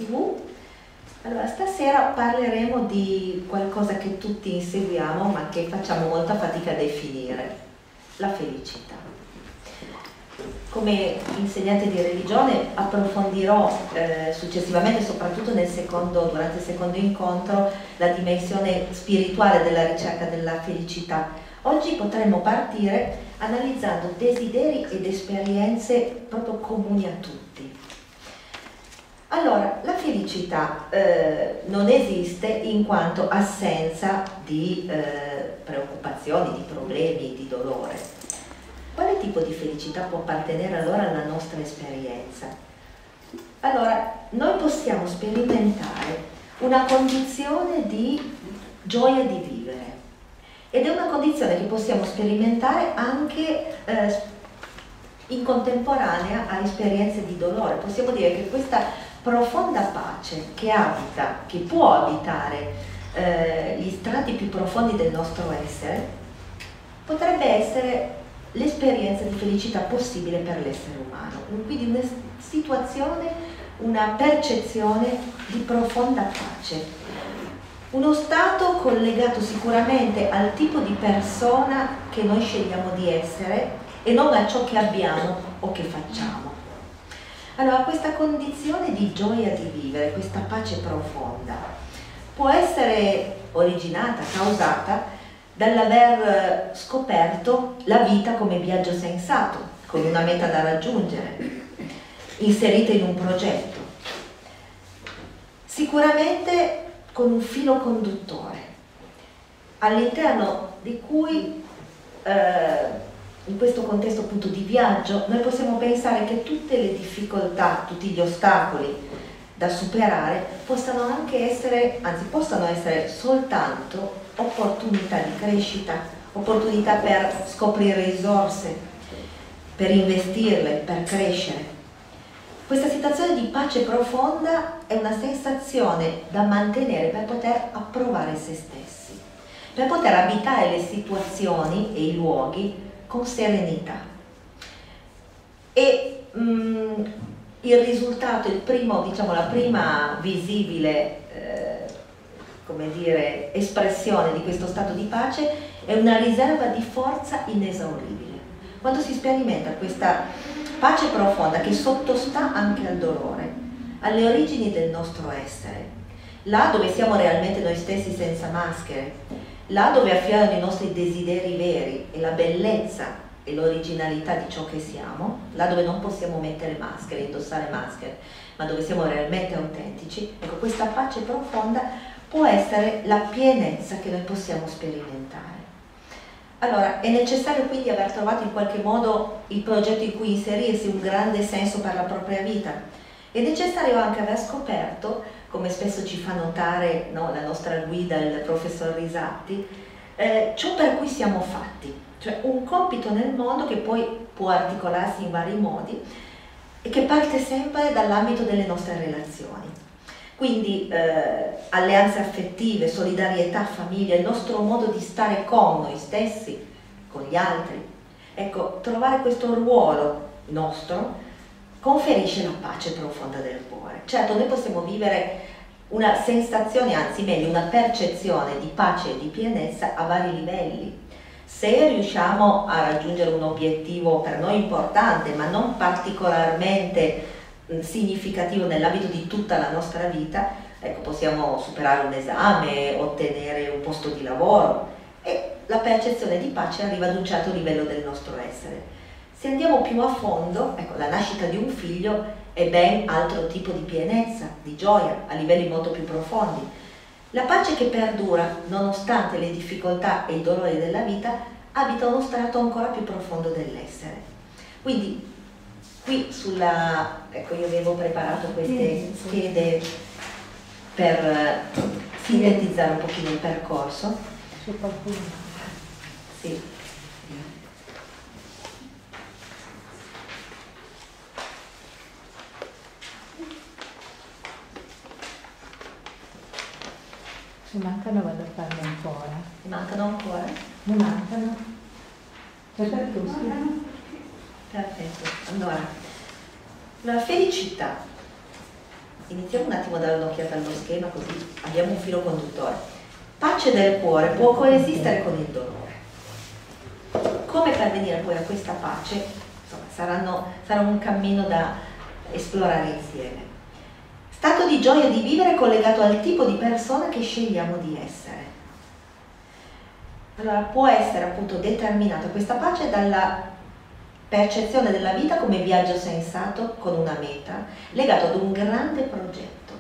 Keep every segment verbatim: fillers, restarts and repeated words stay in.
tivù. Allora, stasera parleremo di qualcosa che tutti inseguiamo ma che facciamo molta fatica a definire: la felicità. Come insegnante di religione approfondirò eh, successivamente, soprattutto nel secondo, durante il secondo incontro, la dimensione spirituale della ricerca della felicità. Oggi potremmo partire analizzando desideri ed esperienze proprio comuni a tutti. Allora, la felicità eh, non esiste in quanto assenza di eh, preoccupazioni, di problemi, di dolore. Quale tipo di felicità può appartenere allora alla nostra esperienza? Allora, noi possiamo sperimentare una condizione di gioia di vivere, ed è una condizione che possiamo sperimentare anche eh, in contemporanea a esperienze di dolore. Possiamo dire che questa profonda pace che abita, che può abitare eh, gli strati più profondi del nostro essere, potrebbe essere l'esperienza di felicità possibile per l'essere umano. Quindi una situazione, una percezione di profonda pace. Uno stato collegato sicuramente al tipo di persona che noi scegliamo di essere e non a ciò che abbiamo o che facciamo. Allora, questa condizione di gioia di vivere, questa pace profonda, può essere originata, causata dall'aver scoperto la vita come viaggio sensato, con una meta da raggiungere, inserita in un progetto. Sicuramente con un filo conduttore, all'interno di cui, eh, in questo contesto appunto di viaggio, noi possiamo pensare che tutte le difficoltà, tutti gli ostacoli da superare possano anche essere, anzi possano essere soltanto opportunità di crescita, opportunità per scoprire risorse, per investirle, per crescere. Questa situazione di pace profonda è una sensazione da mantenere per poter approvare se stessi, per poter abitare le situazioni e i luoghi con serenità. E mh, il risultato, il primo, diciamo, la prima visibile eh, come dire, espressione di questo stato di pace è una riserva di forza inesauribile. Quando si sperimenta questa pace profonda che sottostà anche al dolore, alle origini del nostro essere, là dove siamo realmente noi stessi senza maschere, là dove affiorano i nostri desideri veri e la bellezza e l'originalità di ciò che siamo, là dove non possiamo mettere maschere, indossare maschere, ma dove siamo realmente autentici, ecco, questa pace profonda può essere la pienezza che noi possiamo sperimentare. Allora, è necessario quindi aver trovato in qualche modo il progetto in cui inserirsi, un grande senso per la propria vita. È necessario anche aver scoperto, come spesso ci fa notare, no, la nostra guida, il professor Risatti, eh, ciò per cui siamo fatti, cioè un compito nel mondo che poi può articolarsi in vari modi e che parte sempre dall'ambito delle nostre relazioni. Quindi eh, alleanze affettive, solidarietà, famiglia, il nostro modo di stare con noi stessi, con gli altri. Ecco, trovare questo ruolo nostro conferisce la pace profonda del cuore. Certo, noi possiamo vivere una sensazione, anzi meglio, una percezione di pace e di pienezza a vari livelli. Se riusciamo a raggiungere un obiettivo per noi importante, ma non particolarmente significativo nell'ambito di tutta la nostra vita, ecco, possiamo superare un esame, ottenere un posto di lavoro e la percezione di pace arriva ad un certo livello del nostro essere. Se andiamo più a fondo, ecco, la nascita di un figlio è ben altro tipo di pienezza, di gioia, a livelli molto più profondi. La pace che perdura, nonostante le difficoltà e i dolori della vita, abita uno strato ancora più profondo dell'essere. Quindi, qui sulla, ecco, io avevo preparato queste schede per sintetizzare un pochino il percorso. Sì. Se mancano vado a farne ancora. Ne mancano ancora? Ne mancano. Perfetto. Perfetto. Allora, la felicità iniziamo un attimo a dare un'occhiata allo schema, così abbiamo un filo conduttore. Pace del cuore può coesistere con il dolore. Come pervenire poi a questa pace? Insomma, saranno, sarà un cammino da esplorare insieme. Stato di gioia di vivere collegato al tipo di persona che scegliamo di essere. Allora, può essere appunto determinata questa pace dalla percezione della vita come viaggio sensato con una meta, legato ad un grande progetto.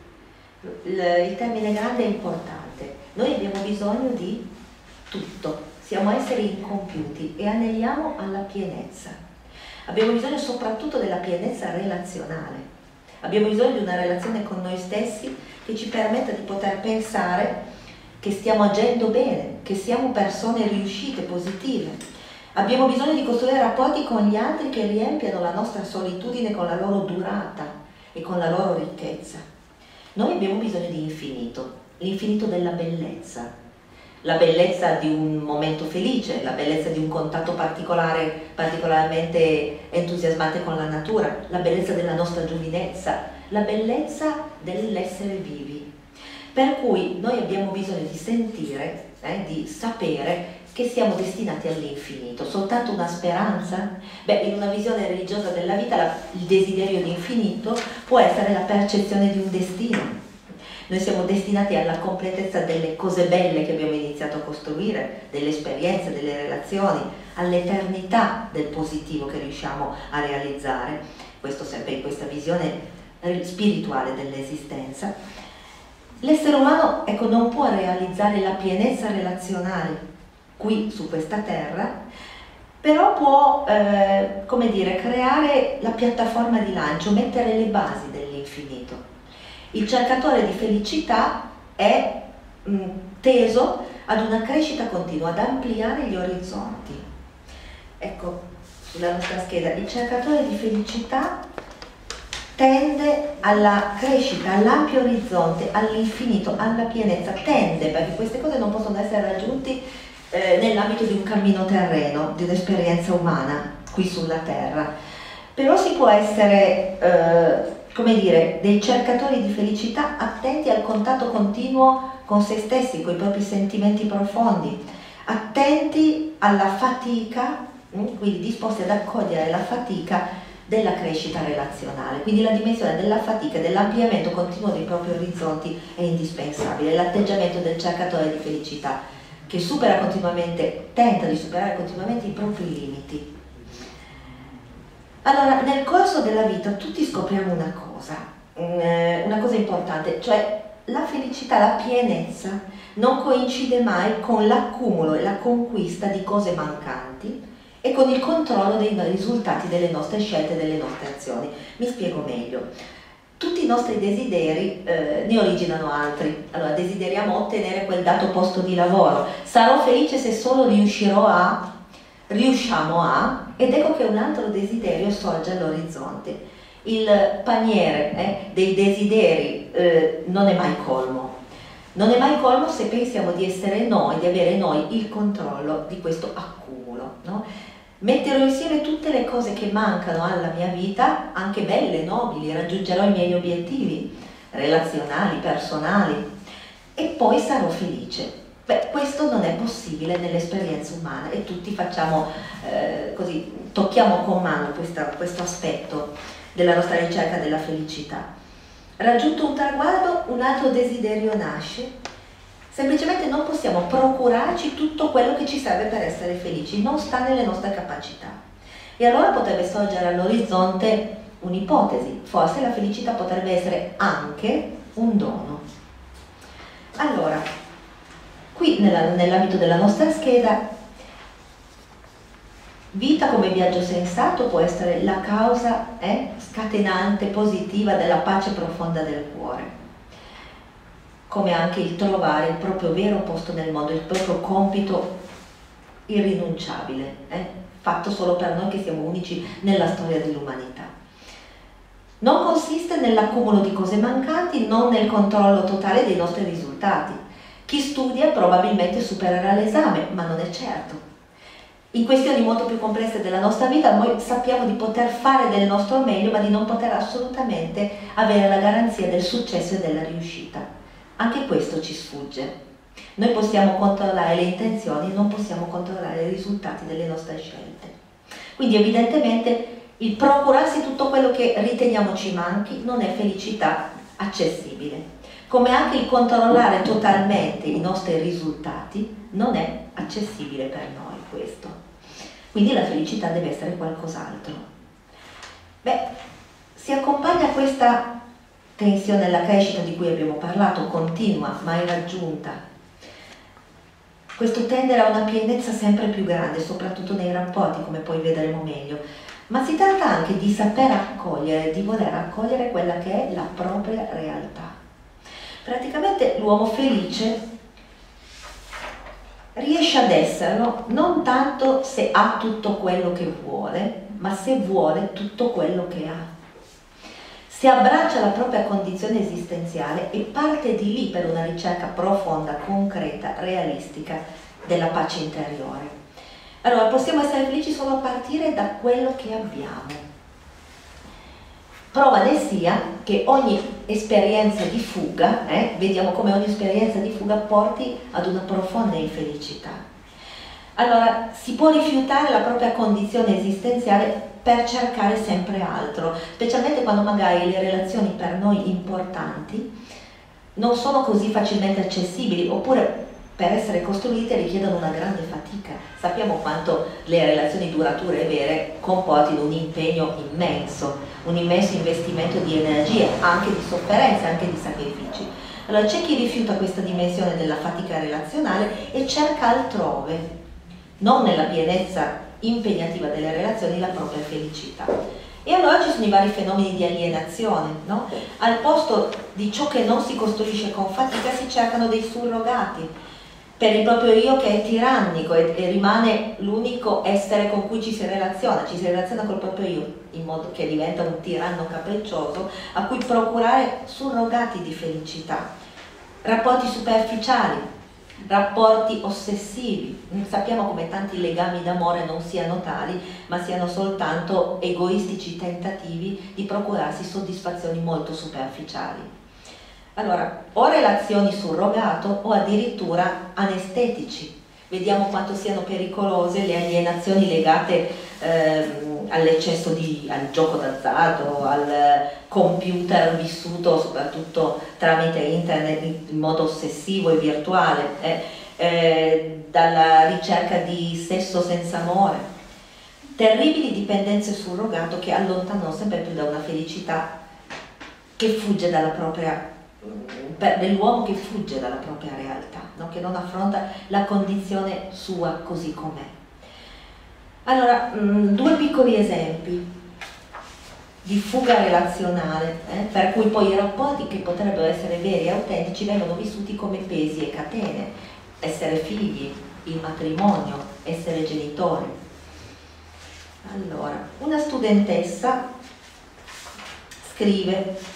Il termine grande è importante. Noi abbiamo bisogno di tutto, siamo esseri incompiuti e aneliamo alla pienezza. Abbiamo bisogno soprattutto della pienezza relazionale. Abbiamo bisogno di una relazione con noi stessi che ci permetta di poter pensare che stiamo agendo bene, che siamo persone riuscite, positive. Abbiamo bisogno di costruire rapporti con gli altri che riempiano la nostra solitudine con la loro durata e con la loro ricchezza. Noi abbiamo bisogno di infinito, l'infinito della bellezza, la bellezza di un momento felice, la bellezza di un contatto particolare, particolarmente entusiasmante con la natura, la bellezza della nostra giovinezza, la bellezza dell'essere vivi. Per cui noi abbiamo bisogno di sentire, eh, di sapere che siamo destinati all'infinito. Soltanto una speranza? Beh, in una visione religiosa della vita la, il desiderio di infinito può essere la percezione di un destino. Noi siamo destinati alla completezza delle cose belle che abbiamo iniziato a costruire, delle esperienze, delle relazioni, all'eternità del positivo che riusciamo a realizzare. Questo sempre in questa visione spirituale dell'esistenza. L'essere umano, ecco, non può realizzare la pienezza relazionale qui su questa terra, però può, eh, come dire, creare la piattaforma di lancio, mettere le basi dell'infinito. Il cercatore di felicità è mh, teso ad una crescita continua, ad ampliare gli orizzonti. Ecco, sulla nostra scheda, il cercatore di felicità tende alla crescita, all'ampio orizzonte, all'infinito, alla pienezza, tende, perché queste cose non possono essere raggiunti eh, nell'ambito di un cammino terreno, di un'esperienza umana qui sulla terra. Però si può essere, eh, come dire, dei cercatori di felicità attenti al contatto continuo con se stessi, con i propri sentimenti profondi, attenti alla fatica, quindi disposti ad accogliere la fatica della crescita relazionale. Quindi la dimensione della fatica e dell'ampliamento continuo dei propri orizzonti è indispensabile, l'atteggiamento del cercatore di felicità che supera continuamente, tenta di superare continuamente i propri limiti. Allora, nel corso della vita tutti scopriamo una cosa, una cosa importante, cioè la felicità, la pienezza non coincide mai con l'accumulo e la conquista di cose mancanti e con il controllo dei risultati delle nostre scelte e delle nostre azioni. Mi spiego meglio. Tutti i nostri desideri eh, ne originano altri. Allora, desideriamo ottenere quel dato posto di lavoro. Sarò felice se solo riuscirò a, riusciamo a, ed ecco che un altro desiderio sorge all'orizzonte. Il paniere eh, dei desideri eh, non è mai colmo. Non è mai colmo se pensiamo di essere noi, di avere noi il controllo di questo accumulo, no? Metterò insieme tutte le cose che mancano alla mia vita, anche belle, nobili, raggiungerò i miei obiettivi relazionali, personali e poi sarò felice. Beh, questo non è possibile nell'esperienza umana e tutti facciamo eh, così, tocchiamo con mano questa, questo aspetto della nostra ricerca della felicità. Raggiunto un traguardo, un altro desiderio nasce. Semplicemente non possiamo procurarci tutto quello che ci serve per essere felici, non sta nelle nostre capacità. E allora potrebbe sorgere all'orizzonte un'ipotesi, forse la felicità potrebbe essere anche un dono. Allora, qui nell'ambito della nostra scheda, vita come viaggio sensato può essere la causa eh, scatenante, positiva della pace profonda del cuore, come anche il trovare il proprio vero posto nel mondo, il proprio compito irrinunciabile, eh, fatto solo per noi che siamo unici nella storia dell'umanità. Non consiste nell'accumulo di cose mancanti, non nel controllo totale dei nostri risultati. Chi studia probabilmente supererà l'esame, ma non è certo. in questioni molto più complesse della nostra vita noi sappiamo di poter fare del nostro meglio, ma di non poter assolutamente avere la garanzia del successo e della riuscita. Anche questo ci sfugge. Noi possiamo controllare le intenzioni, non possiamo controllare i risultati delle nostre scelte. Quindi evidentemente il procurarsi tutto quello che riteniamo ci manchi non è felicità accessibile. Come anche il controllare totalmente i nostri risultati non è accessibile per noi questo. Quindi la felicità deve essere qualcos'altro. Beh, si accompagna a questa tensione alla crescita di cui abbiamo parlato, continua, mai raggiunta. Questo tendere a una pienezza sempre più grande, soprattutto nei rapporti, come poi vedremo meglio. Ma si tratta anche di saper accogliere, di voler accogliere quella che è la propria realtà. Praticamente l'uomo felice riesce ad esserlo non tanto se ha tutto quello che vuole, ma se vuole tutto quello che ha. Si abbraccia la propria condizione esistenziale e parte di lì per una ricerca profonda, concreta, realistica della pace interiore. Allora, possiamo essere felici solo a partire da quello che abbiamo. Prova ne sia che ogni esperienza di fuga, eh, vediamo come ogni esperienza di fuga porti ad una profonda infelicità. Allora, si può rifiutare la propria condizione esistenziale per cercare sempre altro, specialmente quando magari le relazioni per noi importanti non sono così facilmente accessibili, oppure per essere costruite richiedono una grande fatica. Sappiamo quanto le relazioni durature e vere comportino un impegno immenso, un immenso investimento di energie, anche di sofferenze, anche di sacrifici. Allora c'è chi rifiuta questa dimensione della fatica relazionale e cerca altrove, non nella pienezza impegnativa delle relazioni, la propria felicità. E allora ci sono i vari fenomeni di alienazione, no? Al posto di ciò che non si costruisce con fatica si cercano dei surrogati per il proprio io, che è tirannico e, e rimane l'unico essere con cui ci si relaziona, ci si relaziona col proprio io, in modo che diventa un tiranno capriccioso a cui procurare surrogati di felicità, rapporti superficiali, rapporti ossessivi. Sappiamo come tanti legami d'amore non siano tali, ma siano soltanto egoistici tentativi di procurarsi soddisfazioni molto superficiali. Allora, o relazioni surrogato o addirittura anestetici. Vediamo quanto siano pericolose le alienazioni legate ehm, all'eccesso di al gioco d'azzardo, al computer vissuto soprattutto tramite internet in modo ossessivo e virtuale, eh, eh, dalla ricerca di sesso senza amore. Terribili dipendenze surrogato che allontanano sempre più da una felicità che fugge dalla propria dell'uomo che fugge dalla propria realtà, no? Che non affronta la condizione sua così com'è. Allora, mh, due piccoli esempi di fuga relazionale, eh, per cui poi i rapporti che potrebbero essere veri e autentici vengono vissuti come pesi e catene: essere figli, il matrimonio, essere genitori. Allora, una studentessa scrive: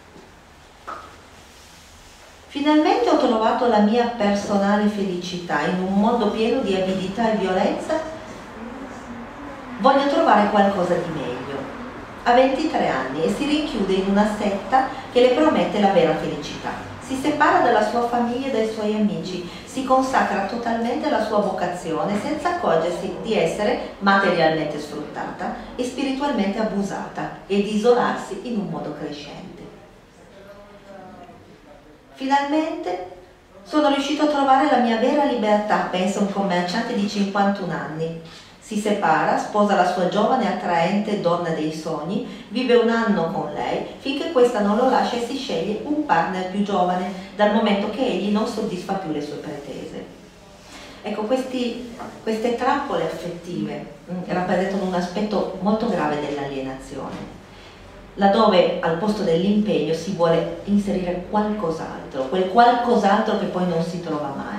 finalmente ho trovato la mia personale felicità in un mondo pieno di avidità e violenza. Voglio trovare qualcosa di meglio. Ha ventitré anni e si rinchiude in una setta che le promette la vera felicità. Si separa dalla sua famiglia e dai suoi amici, si consacra totalmente alla sua vocazione senza accorgersi di essere materialmente sfruttata e spiritualmente abusata e di isolarsi in un modo crescente. Finalmente sono riuscito a trovare la mia vera libertà, pensa un commerciante di cinquantuno anni. Si separa, sposa la sua giovane e attraente donna dei sogni, vive un anno con lei, finché questa non lo lascia e si sceglie un partner più giovane, dal momento che egli non soddisfa più le sue pretese. Ecco, questi, queste trappole affettive mh, rappresentano un aspetto molto grave dell'alienazione, laddove al posto dell'impegno si vuole inserire qualcos'altro, quel qualcos'altro che poi non si trova mai.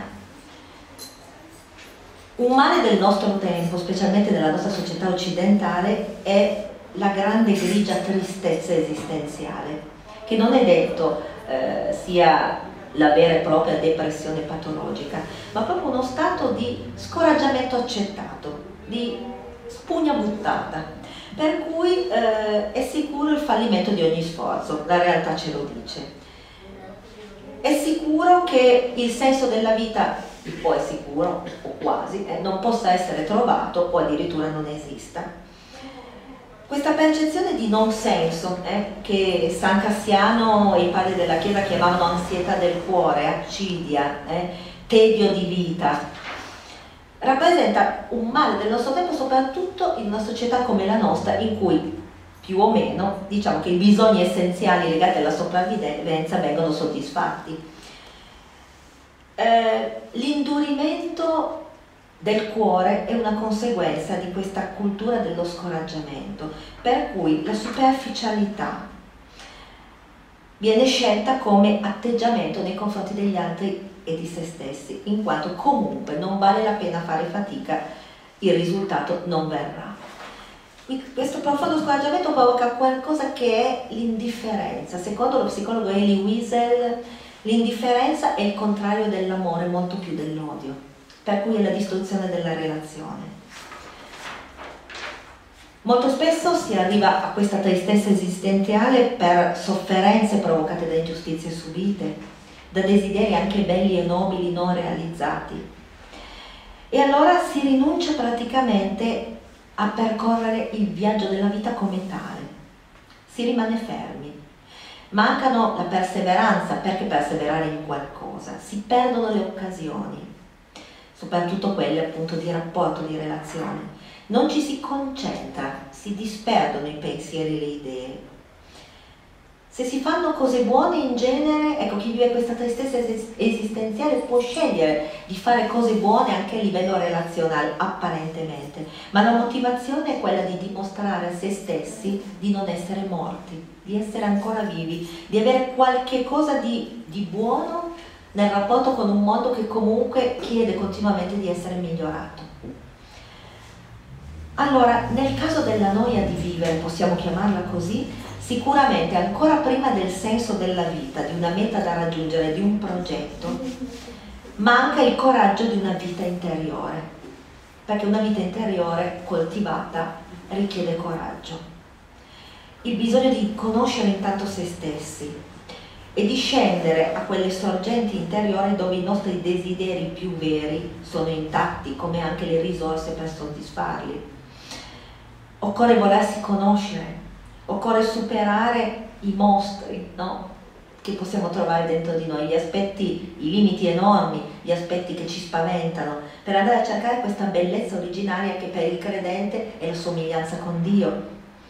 Un male del nostro tempo, specialmente nella nostra società occidentale, è la grande grigia tristezza esistenziale, che non è detto eh, sia la vera e propria depressione patologica, ma proprio uno stato di scoraggiamento accettato, di spugna buttata, per cui eh, è sicuro il fallimento di ogni sforzo, la realtà ce lo dice. È sicuro che il senso della vita, o è sicuro, o quasi, eh, non possa essere trovato o addirittura non esista. Questa percezione di non senso, eh, che San Cassiano e i padri della Chiesa chiamavano ansietà del cuore, accidia, eh, tedio di vita, rappresenta un male del nostro tempo, soprattutto in una società come la nostra, in cui più o meno diciamo che i bisogni essenziali legati alla sopravvivenza vengono soddisfatti. Eh, l'indurimento del cuore è una conseguenza di questa cultura dello scoraggiamento, per cui la superficialità viene scelta come atteggiamento nei confronti degli altri e di se stessi, in quanto comunque non vale la pena fare fatica, il risultato non verrà. Questo profondo scoraggiamento provoca qualcosa che è l'indifferenza. Secondo lo psicologo Elie Wiesel, l'indifferenza è il contrario dell'amore, molto più dell'odio, per cui è la distruzione della relazione. Molto spesso si arriva a questa tristezza esistenziale per sofferenze provocate da ingiustizie subite, da desideri anche belli e nobili non realizzati. E allora si rinuncia praticamente a percorrere il viaggio della vita come tale. Si rimane fermi. Mancano la perseveranza, perché perseverare in qualcosa. Si perdono le occasioni, soprattutto quelle appunto di rapporto, di relazione. Non ci si concentra, si disperdono i pensieri e le idee. Se si fanno cose buone in genere, ecco, chi vive questa tristezza esistenziale può scegliere di fare cose buone anche a livello relazionale, apparentemente, ma la motivazione è quella di dimostrare a se stessi di non essere morti, di essere ancora vivi, di avere qualche cosa di, di buono nel rapporto con un mondo che comunque chiede continuamente di essere migliorato. Allora, nel caso della noia di vivere, possiamo chiamarla così, sicuramente ancora prima del senso della vita, di una meta da raggiungere, di un progetto, manca il coraggio di una vita interiore, perché una vita interiore coltivata richiede coraggio. Il bisogno di conoscere intanto se stessi e di scendere a quelle sorgenti interiori dove i nostri desideri più veri sono intatti, come anche le risorse per soddisfarli. Occorre volersi conoscere, occorre superare i mostri, no? Che possiamo trovare dentro di noi, gli aspetti, i limiti enormi, gli aspetti che ci spaventano, per andare a cercare questa bellezza originaria che per il credente è la somiglianza con Dio.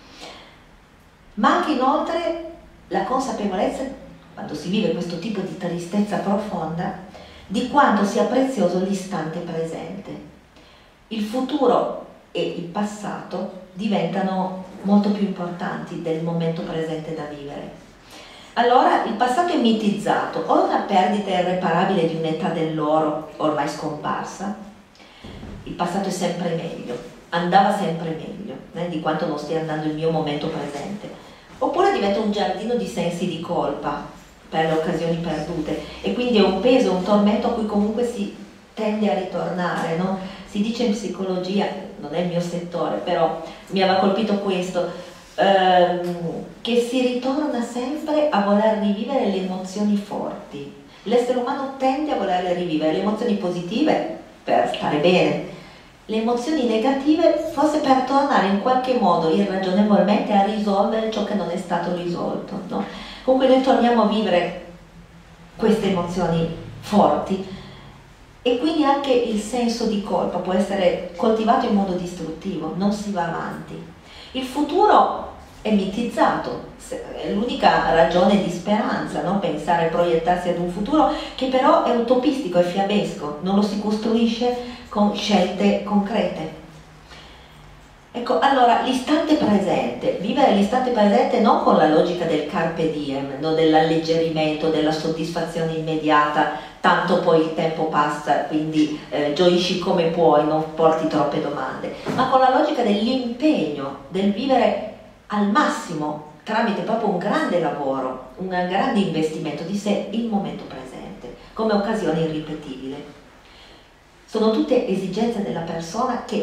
Ma anche inoltre la consapevolezza, quando si vive questo tipo di tristezza profonda, di quanto sia prezioso l'istante presente. Il futuro e il passato diventano molto più importanti del momento presente da vivere. Allora il passato è mitizzato, o una perdita irreparabile di un'età dell'oro ormai scomparsa. Il passato è sempre meglio, andava sempre meglio eh, di quanto non stia andando il mio momento presente. Oppure diventa un giardino di sensi di colpa per le occasioni perdute e quindi è un peso, un tormento a cui comunque si tende a ritornare, no? Si dice in psicologia, non è il mio settore, però mi aveva colpito questo, ehm, che si ritorna sempre a voler rivivere le emozioni forti. L'essere umano tende a volerle rivivere, le emozioni positive per stare bene, le emozioni negative forse per tornare in qualche modo irragionevolmente a risolvere ciò che non è stato risolto, no? Comunque noi torniamo a vivere queste emozioni forti. E quindi anche il senso di colpa può essere coltivato in modo distruttivo, non si va avanti. Il futuro è mitizzato, è l'unica ragione di speranza, no? Pensare e proiettarsi ad un futuro che però è utopistico, è fiabesco, non lo si costruisce con scelte concrete. Ecco, allora l'istante presente, vivere l'istante presente non con la logica del carpe diem, no? Dell'alleggerimento, della soddisfazione immediata, tanto poi il tempo passa, quindi eh, gioisci come puoi, non porti troppe domande, ma con la logica dell'impegno, del vivere al massimo, tramite proprio un grande lavoro, un grande investimento di sé, il momento presente, come occasione irripetibile. Sono tutte esigenze della persona che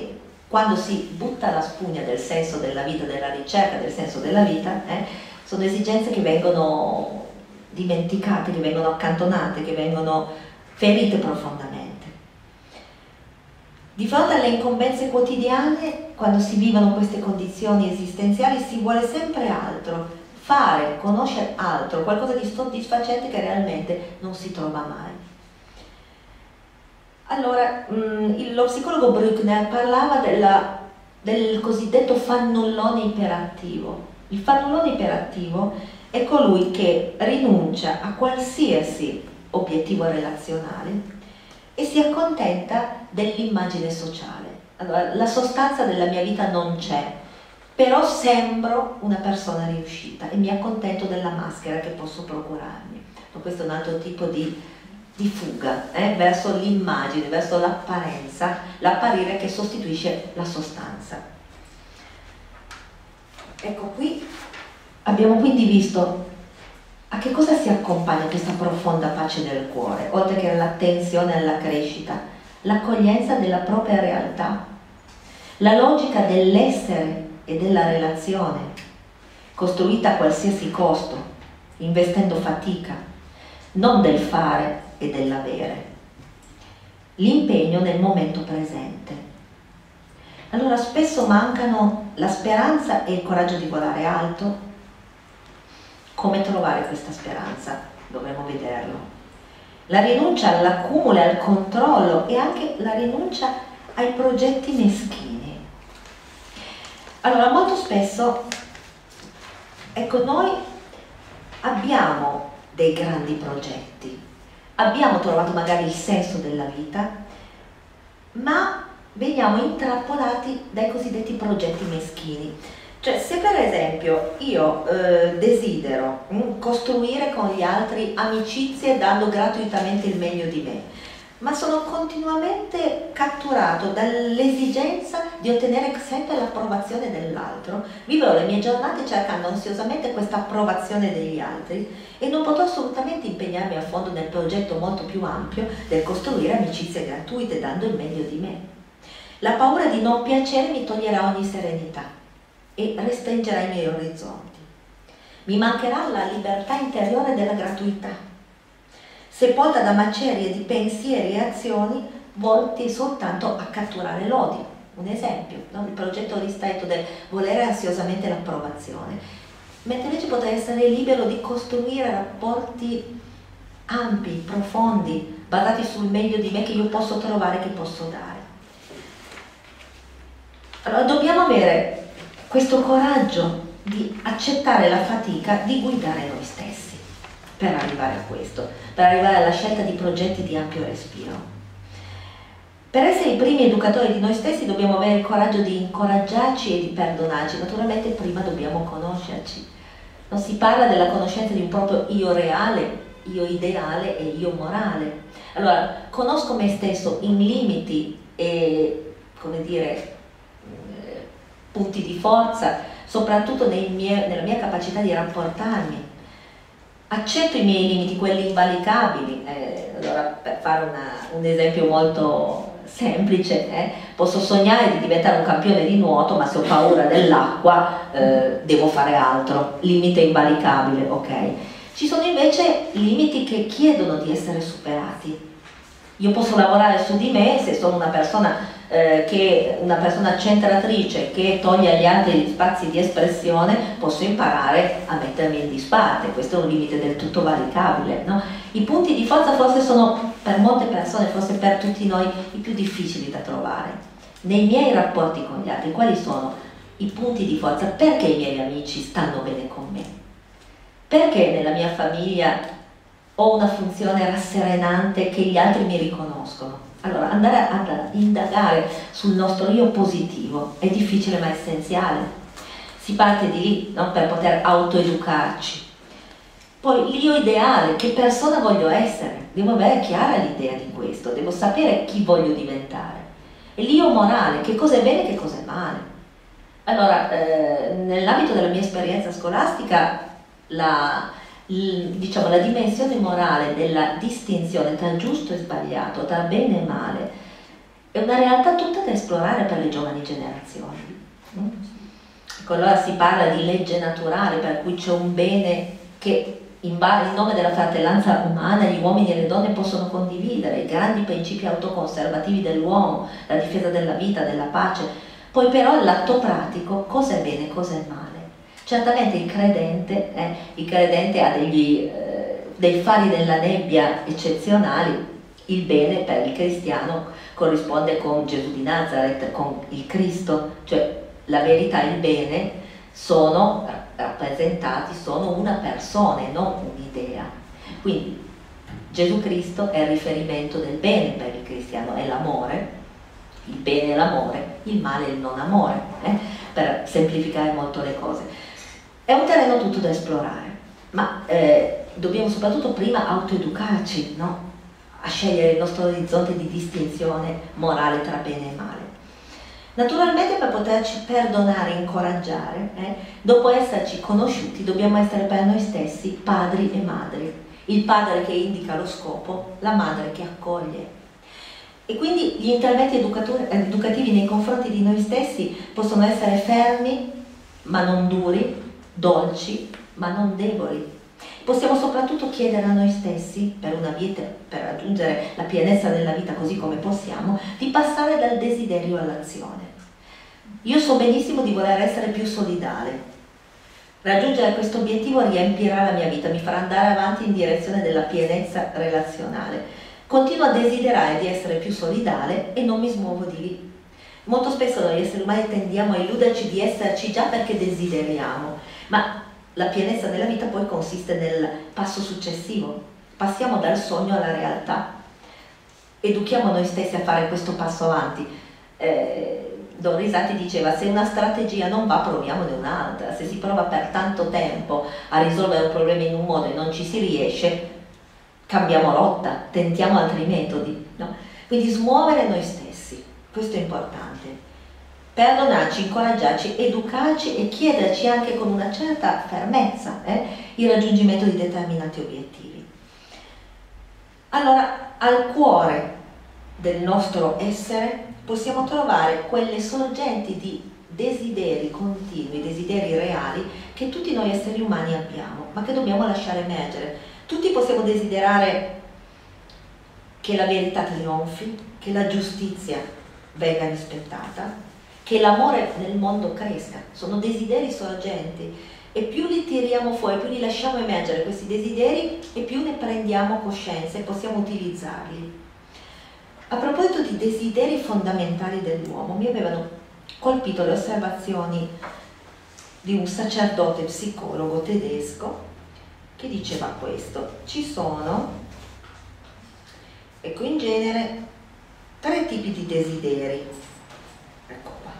quando si butta la spugna del senso della vita, della ricerca del senso della vita, eh, sono esigenze che vengono dimenticate, che vengono accantonate, che vengono ferite profondamente. Di fronte alle incombenze quotidiane, quando si vivono queste condizioni esistenziali, si vuole sempre altro, fare, conoscere altro, qualcosa di soddisfacente che realmente non si trova mai. Allora, mh, lo psicologo Bruckner parlava della, del cosiddetto fannullone iperattivo. Il fannullone iperattivo è colui che rinuncia a qualsiasi obiettivo relazionale e si accontenta dell'immagine sociale. Allora, la sostanza della mia vita non c'è, però sembro una persona riuscita e mi accontento della maschera che posso procurarmi. Questo è un altro tipo di, di fuga eh, verso l'immagine, verso l'apparenza, l'apparire che sostituisce la sostanza. Ecco, qui abbiamo quindi visto a che cosa si accompagna questa profonda pace del cuore, oltre che all'attenzione alla crescita, l'accoglienza della propria realtà, la logica dell'essere e della relazione, costruita a qualsiasi costo, investendo fatica, non del fare e dell'avere, l'impegno nel momento presente. Allora spesso mancano la speranza e il coraggio di volare alto. Come trovare questa speranza? Dovremo vederlo. La rinuncia all'accumulo e al controllo e anche la rinuncia ai progetti meschini. Allora, molto spesso, ecco, noi abbiamo dei grandi progetti, abbiamo trovato magari il senso della vita, ma veniamo intrappolati dai cosiddetti progetti meschini. Cioè, se per esempio io eh, desidero mh, costruire con gli altri amicizie dando gratuitamente il meglio di me, ma sono continuamente catturato dall'esigenza di ottenere sempre l'approvazione dell'altro, vivrò le mie giornate cercando ansiosamente questa approvazione degli altri e non potrò assolutamente impegnarmi a fondo nel progetto molto più ampio del costruire amicizie gratuite dando il meglio di me. La paura di non piacere mi toglierà ogni serenità e restringerà i miei orizzonti. Mi mancherà la libertà interiore della gratuità, sepolta da macerie di pensieri e azioni volti soltanto a catturare l'odio. Un esempio, no? Il progetto ristretto del volere ansiosamente l'approvazione, mentre invece potrei essere libero di costruire rapporti ampi, profondi, basati sul meglio di me che io posso trovare, che posso dare. Allora dobbiamo avere questo coraggio di accettare la fatica di guidare noi stessi per arrivare a questo, per arrivare alla scelta di progetti di ampio respiro. Per essere i primi educatori di noi stessi dobbiamo avere il coraggio di incoraggiarci e di perdonarci. Naturalmente prima dobbiamo conoscerci. Non si parla della conoscenza di un proprio io reale, io ideale e io morale. Allora, conosco me stesso in limiti e, come dire, punti di forza, soprattutto nei miei, nella mia capacità di rapportarmi. Accetto i miei limiti, quelli invalicabili. Eh, allora, per fare una, un esempio molto semplice, eh, posso sognare di diventare un campione di nuoto, ma se ho paura dell'acqua eh, devo fare altro. Limite invalicabile, ok? Ci sono invece limiti che chiedono di essere superati. Io posso lavorare su di me se sono una persona Eh, che una persona centratrice che toglie agli altri gli spazi di espressione, posso imparare a mettermi in disparte. Questo è un limite del tutto valicabile, no? I punti di forza forse sono per molte persone, forse per tutti noi, i più difficili da trovare. Nei miei rapporti con gli altri, quali sono i punti di forza? Perché i miei amici stanno bene con me? Perché nella mia famiglia ho una funzione rasserenante che gli altri mi riconoscono? Allora, andare ad indagare sul nostro io positivo è difficile ma essenziale. Si parte di lì, no? Per poter autoeducarci. Poi l'io ideale, che persona voglio essere? Devo avere chiara l'idea di questo, devo sapere chi voglio diventare. E l'io morale, che cosa è bene e che cosa è male. Allora, eh, nell'ambito della mia esperienza scolastica, la... diciamo la dimensione morale della distinzione tra giusto e sbagliato, tra bene e male, è una realtà tutta da esplorare per le giovani generazioni. Ecco, allora si parla di legge naturale, per cui c'è un bene che in, in nome della fratellanza umana gli uomini e le donne possono condividere, i grandi principi autoconservativi dell'uomo, la difesa della vita, della pace. Poi però l'atto pratico, cosa è bene, cosa è male. Certamente il credente, eh, il credente ha degli, eh, dei fari nella nebbia eccezionali. Il bene per il cristiano corrisponde con Gesù di Nazareth, con il Cristo, cioè la verità e il bene sono rappresentati, sono una persona e non un'idea. Quindi Gesù Cristo è il riferimento del bene per il cristiano, è l'amore, il bene è l'amore, il male è il non amore, eh? Per semplificare molto le cose. È un terreno tutto da esplorare, ma eh, dobbiamo soprattutto prima autoeducarci, no? A scegliere il nostro orizzonte di distinzione morale tra bene e male. Naturalmente per poterci perdonare e incoraggiare, eh, dopo esserci conosciuti, dobbiamo essere per noi stessi padri e madri. Il padre che indica lo scopo, la madre che accoglie. E quindi gli interventi educativi nei confronti di noi stessi possono essere fermi, ma non duri, dolci, ma non deboli. Possiamo soprattutto chiedere a noi stessi, per una vita, per raggiungere la pienezza della vita così come possiamo, di passare dal desiderio all'azione. Io so benissimo di voler essere più solidale. Raggiungere questo obiettivo riempirà la mia vita, mi farà andare avanti in direzione della pienezza relazionale. Continuo a desiderare di essere più solidale e non mi smuovo di lì. Molto spesso noi esseri umani tendiamo a illuderci di esserci già perché desideriamo, ma la pienezza della vita poi consiste nel passo successivo. Passiamo dal sogno alla realtà. Educhiamo noi stessi a fare questo passo avanti. Eh, Don Risati diceva: se una strategia non va, proviamone un'altra. Se si prova per tanto tempo a risolvere un problema in un modo e non ci si riesce, cambiamo rotta, tentiamo altri metodi, no? Quindi smuovere noi stessi, questo è importante. Perdonarci, incoraggiarci, educarci e chiederci anche con una certa fermezza eh, il raggiungimento di determinati obiettivi. Allora, al cuore del nostro essere possiamo trovare quelle sorgenti di desideri continui, desideri reali che tutti noi esseri umani abbiamo, ma che dobbiamo lasciare emergere. Tutti possiamo desiderare che la verità trionfi, che la giustizia venga rispettata, che l'amore nel mondo cresca. Sono desideri sorgenti e più li tiriamo fuori, più li lasciamo emergere questi desideri e più ne prendiamo coscienza e possiamo utilizzarli. A proposito di desideri fondamentali dell'uomo, mi avevano colpito le osservazioni di un sacerdote psicologo tedesco che diceva questo: ci sono, ecco, in genere tre tipi di desideri, ecco qua,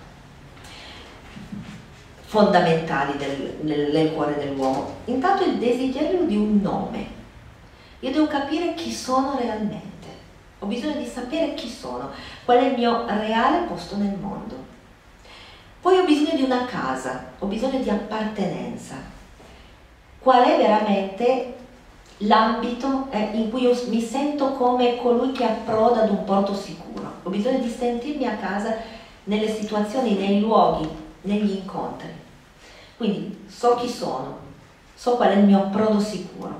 fondamentali del, nel, nel cuore dell'uomo. Intanto il desiderio di un nome. Io devo capire chi sono realmente. Ho bisogno di sapere chi sono, qual è il mio reale posto nel mondo. Poi ho bisogno di una casa, ho bisogno di appartenenza. Qual è veramente l'ambito eh, in cui io mi sento come colui che approda ad un porto sicuro? Ho bisogno di sentirmi a casa nelle situazioni, nei luoghi, negli incontri. Quindi so chi sono, so qual è il mio approdo sicuro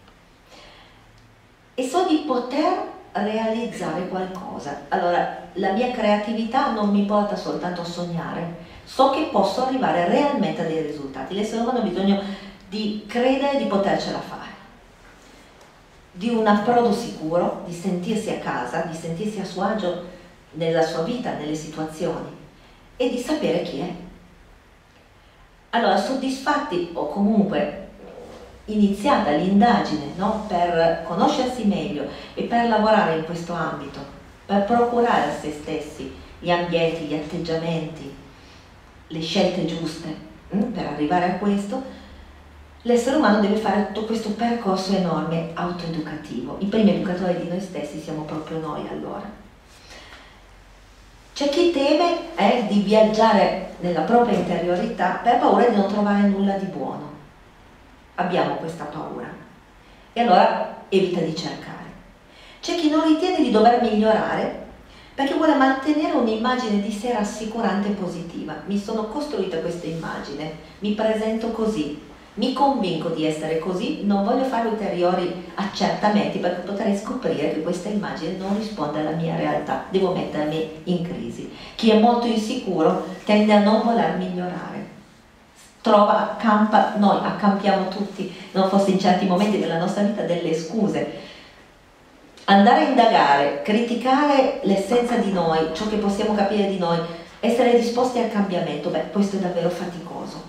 e so di poter realizzare qualcosa. Allora, la mia creatività non mi porta soltanto a sognare, so che posso arrivare realmente a dei risultati. L'essere umano ha bisogno di credere di potercela fare, di un approdo sicuro, di sentirsi a casa, di sentirsi a suo agio nella sua vita, nelle situazioni e di sapere chi è. Allora, soddisfatti o comunque iniziata l'indagine, no? Per conoscersi meglio e per lavorare in questo ambito, per procurare a se stessi gli ambienti, gli atteggiamenti, le scelte giuste hm? per arrivare a questo, l'essere umano deve fare tutto questo percorso enorme autoeducativo. I primi educatori di noi stessi siamo proprio noi, allora. C'è chi teme eh, di viaggiare nella propria interiorità per paura di non trovare nulla di buono. Abbiamo questa paura e allora evita di cercare. C'è chi non ritiene di dover migliorare perché vuole mantenere un'immagine di sé rassicurante e positiva. Mi sono costruita questa immagine, mi presento così, mi convinco di essere così, non voglio fare ulteriori accertamenti perché potrei scoprire che questa immagine non risponde alla mia realtà, devo mettermi in crisi. Chi è molto insicuro tende a non voler migliorare, trova, accampa, noi accampiamo tutti, non fosse in certi momenti della nostra vita, delle scuse. Andare a indagare, criticare l'essenza di noi, ciò che possiamo capire di noi, essere disposti al cambiamento, beh, questo è davvero faticoso.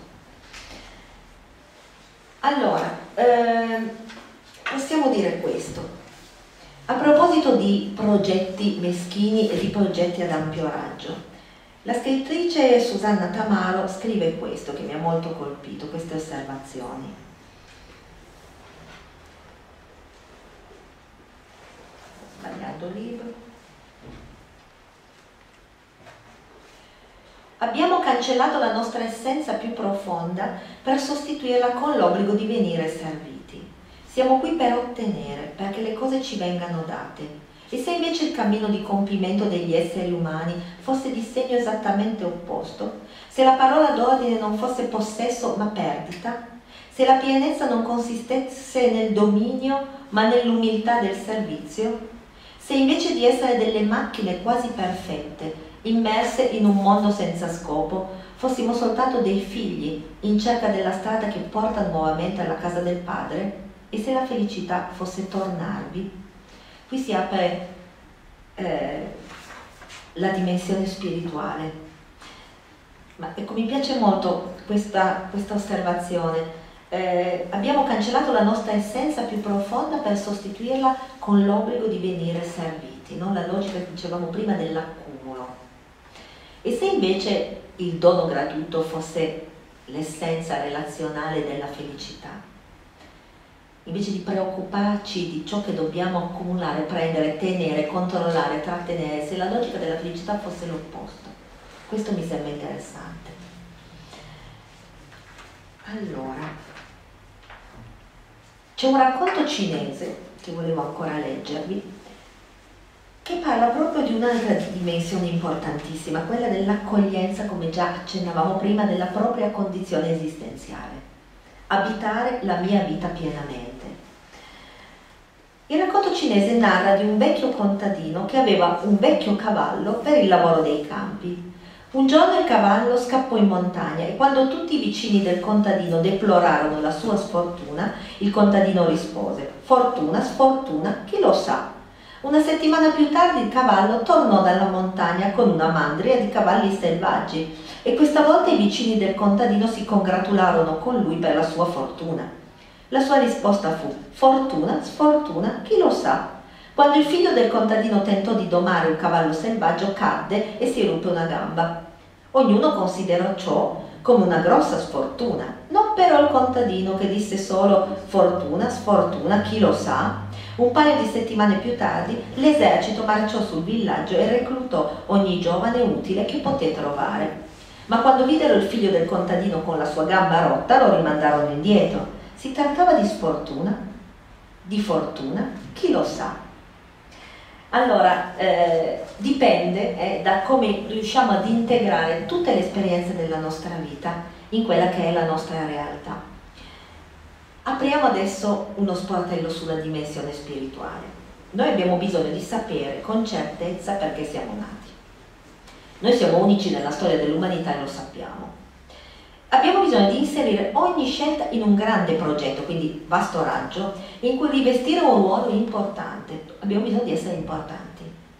Allora, eh, possiamo dire questo. A proposito di progetti meschini e di progetti ad ampio raggio, la scrittrice Susanna Tamaro scrive questo che mi ha molto colpito, queste osservazioni. Sbagliato libro. Abbiamo cancellato la nostra essenza più profonda per sostituirla con l'obbligo di venire serviti. Siamo qui per ottenere, perché le cose ci vengano date. E se invece il cammino di compimento degli esseri umani fosse di segno esattamente opposto, se la parola d'ordine non fosse possesso ma perdita, se la pienezza non consistesse nel dominio ma nell'umiltà del servizio, se invece di essere delle macchine quasi perfette, immerse in un mondo senza scopo, fossimo soltanto dei figli in cerca della strada che porta nuovamente alla casa del Padre, e se la felicità fosse tornarvi, qui si apre eh, la dimensione spirituale. Ma ecco, mi piace molto questa, questa osservazione. Eh, abbiamo cancellato la nostra essenza più profonda per sostituirla con l'obbligo di venire serviti, no? La logica che dicevamo prima dell'accumulo. E se invece il dono gratuito fosse l'essenza relazionale della felicità, invece di preoccuparci di ciò che dobbiamo accumulare, prendere, tenere, controllare, trattenere, se la logica della felicità fosse l'opposto, questo mi sembra interessante. Allora, c'è un racconto cinese che volevo ancora leggervi, che parla proprio di un'altra dimensione importantissima, quella dell'accoglienza, come già accennavamo prima, della propria condizione esistenziale. Abitare la mia vita pienamente. Il racconto cinese narra di un vecchio contadino che aveva un vecchio cavallo per il lavoro dei campi. Un giorno il cavallo scappò in montagna e quando tutti i vicini del contadino deplorarono la sua sfortuna, il contadino rispose: fortuna, sfortuna, chi lo sa? Una settimana più tardi il cavallo tornò dalla montagna con una mandria di cavalli selvaggi e questa volta i vicini del contadino si congratularono con lui per la sua fortuna. La sua risposta fu: fortuna, sfortuna, chi lo sa? Quando il figlio del contadino tentò di domare un cavallo selvaggio, cadde e si ruppe una gamba. Ognuno considerò ciò come una grossa sfortuna, non però il contadino, che disse solo fortuna, sfortuna, chi lo sa. Un paio di settimane più tardi l'esercito marciò sul villaggio e reclutò ogni giovane utile che poté trovare. Ma quando videro il figlio del contadino con la sua gamba rotta lo rimandarono indietro. Si trattava di sfortuna, di fortuna, chi lo sa? Allora, eh, dipende eh, da come riusciamo ad integrare tutte le esperienze della nostra vita in quella che è la nostra realtà. Apriamo adesso uno sportello sulla dimensione spirituale. Noi abbiamo bisogno di sapere con certezza perché siamo nati. Noi siamo unici nella storia dell'umanità e lo sappiamo. Abbiamo bisogno di inserire ogni scelta in un grande progetto, quindi vasto raggio, in cui rivestire un ruolo importante. Abbiamo bisogno di essere importanti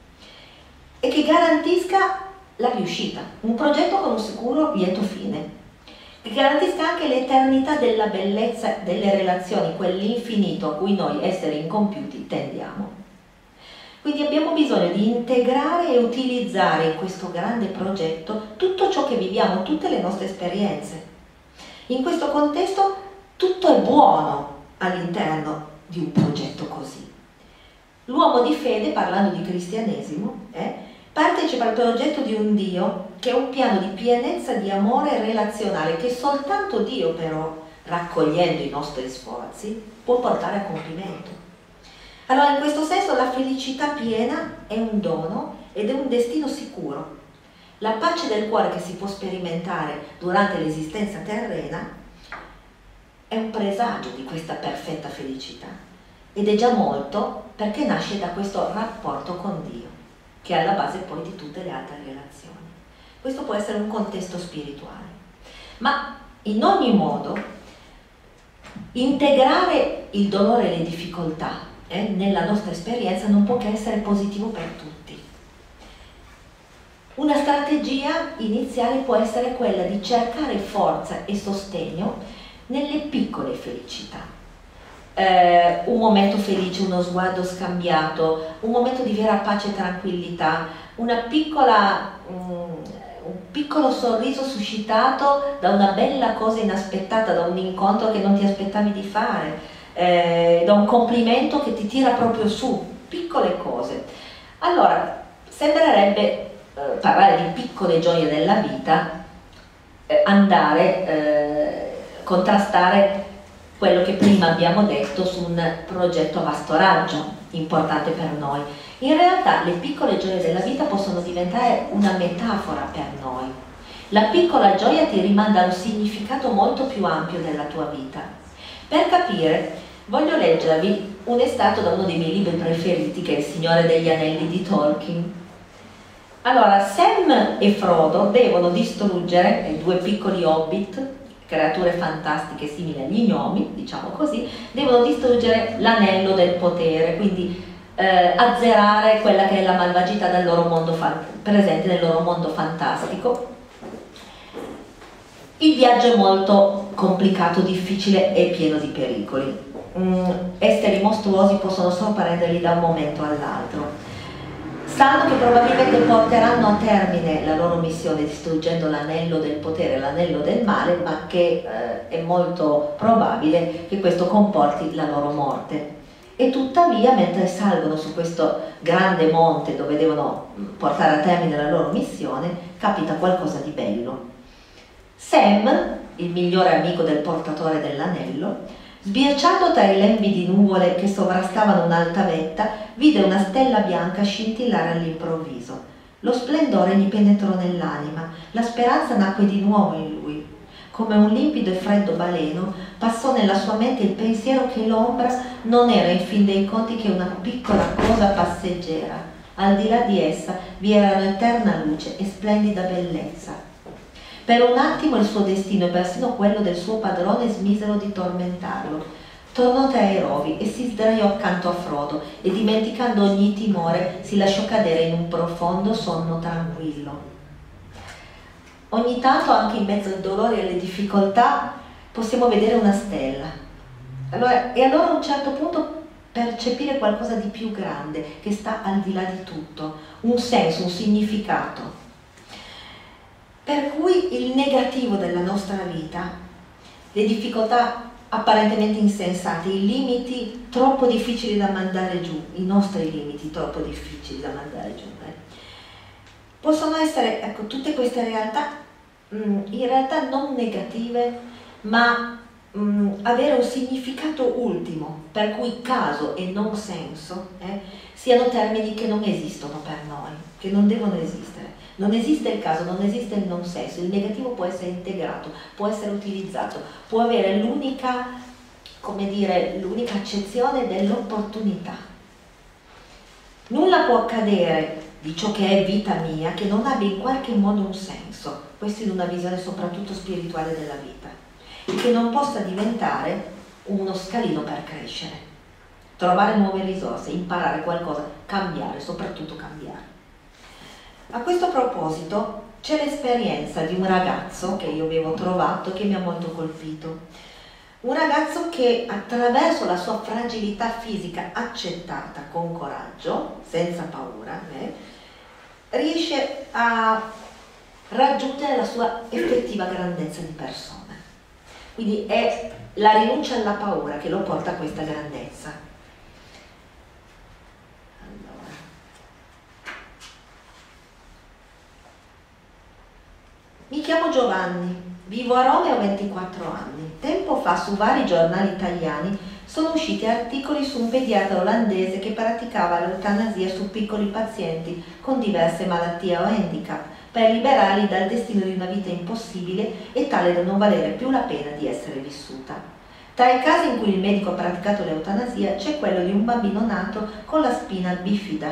e che garantisca la riuscita, un progetto con un sicuro lieto fine, che garantisca anche l'eternità della bellezza delle relazioni, quell'infinito a cui noi esseri incompiuti tendiamo. Quindi abbiamo bisogno di integrare e utilizzare in questo grande progetto tutto ciò che viviamo, tutte le nostre esperienze. In questo contesto tutto è buono all'interno di un progetto così. L'uomo di fede, parlando di cristianesimo, eh, partecipa al progetto di un Dio che è un piano di pienezza, di amore relazionale che soltanto Dio però, raccogliendo i nostri sforzi, può portare a compimento. Allora, in questo senso la felicità piena è un dono ed è un destino sicuro. La pace del cuore che si può sperimentare durante l'esistenza terrena è un presagio di questa perfetta felicità ed è già molto, perché nasce da questo rapporto con Dio, che è alla base poi di tutte le altre relazioni. Questo può essere un contesto spirituale, ma in ogni modo integrare il dolore e le difficoltà eh, nella nostra esperienza non può che essere positivo per tutti. Una strategia iniziale può essere quella di cercare forza e sostegno nelle piccole felicità. Eh, un momento felice, uno sguardo scambiato, un momento di vera pace e tranquillità, una piccola, mm, un piccolo sorriso suscitato da una bella cosa inaspettata, da un incontro che non ti aspettavi di fare, eh, da un complimento che ti tira proprio su, piccole cose. Allora, sembrerebbe eh, parlare di piccole gioie della vita, eh, andare, eh, contrastare quello che prima abbiamo detto su un progetto a vasto raggio, importante per noi. In realtà le piccole gioie della vita possono diventare una metafora per noi. La piccola gioia ti rimanda a un significato molto più ampio della tua vita. Per capire, voglio leggervi un estratto da uno dei miei libri preferiti, che è Il Signore degli Anelli di Tolkien. Allora, Sam e Frodo devono distruggere, i due piccoli hobbit, creature fantastiche simili agli gnomi, diciamo così, devono distruggere l'anello del potere, quindi eh, azzerare quella che è la malvagità del loro mondo presente nel loro mondo fantastico. Il viaggio è molto complicato, difficile e pieno di pericoli. Mm, esteri mostruosi possono sorprenderli da un momento all'altro. Sanno che probabilmente porteranno a termine la loro missione distruggendo l'anello del potere, l'anello del male, ma che eh, è molto probabile che questo comporti la loro morte. E tuttavia, mentre salgono su questo grande monte dove devono portare a termine la loro missione, capita qualcosa di bello. Sam, il migliore amico del portatore dell'anello, sbirciando tra i lembi di nuvole che sovrastavano un'alta vetta, vide una stella bianca scintillare all'improvviso. Lo splendore gli penetrò nell'anima, la speranza nacque di nuovo in lui. Come un limpido e freddo baleno, passò nella sua mente il pensiero che l'ombra non era in fin dei conti che una piccola cosa passeggera. Al di là di essa vi erano eterna luce e splendida bellezza. Per un attimo il suo destino e persino quello del suo padrone smisero di tormentarlo. Tornò tra i rovi e si sdraiò accanto a Frodo e, dimenticando ogni timore, si lasciò cadere in un profondo sonno tranquillo. Ogni tanto, anche in mezzo al dolore e alle difficoltà, possiamo vedere una stella. Allora, e allora a un certo punto percepire qualcosa di più grande, che sta al di là di tutto, un senso, un significato. Per cui il negativo della nostra vita, le difficoltà apparentemente insensate, i limiti troppo difficili da mandare giù, i nostri limiti troppo difficili da mandare giù, eh. possono essere, ecco, tutte queste realtà mh, in realtà non negative, ma mh, avere un significato ultimo, per cui caso e non senso eh, siano termini che non esistono per noi, che non devono esistere. Non esiste il caso, non esiste il non senso, il negativo può essere integrato, può essere utilizzato, può avere l'unica, come dire, l'unica accezione dell'opportunità. Nulla può accadere di ciò che è vita mia che non abbia in qualche modo un senso, questo in una visione soprattutto spirituale della vita, e che non possa diventare uno scalino per crescere, trovare nuove risorse, imparare qualcosa, cambiare, soprattutto cambiare. A questo proposito c'è l'esperienza di un ragazzo che io avevo trovato che mi ha molto colpito. Un ragazzo che attraverso la sua fragilità fisica accettata con coraggio, senza paura, eh, riesce a raggiungere la sua effettiva grandezza di persona. Quindi è la rinuncia alla paura che lo porta a questa grandezza. Mi chiamo Giovanni, vivo a Roma e ho ventiquattro anni. Tempo fa su vari giornali italiani sono usciti articoli su un pediatra olandese che praticava l'eutanasia su piccoli pazienti con diverse malattie o handicap per liberarli dal destino di una vita impossibile e tale da non valere più la pena di essere vissuta. Tra i casi in cui il medico ha praticato l'eutanasia c'è quello di un bambino nato con la spina bifida.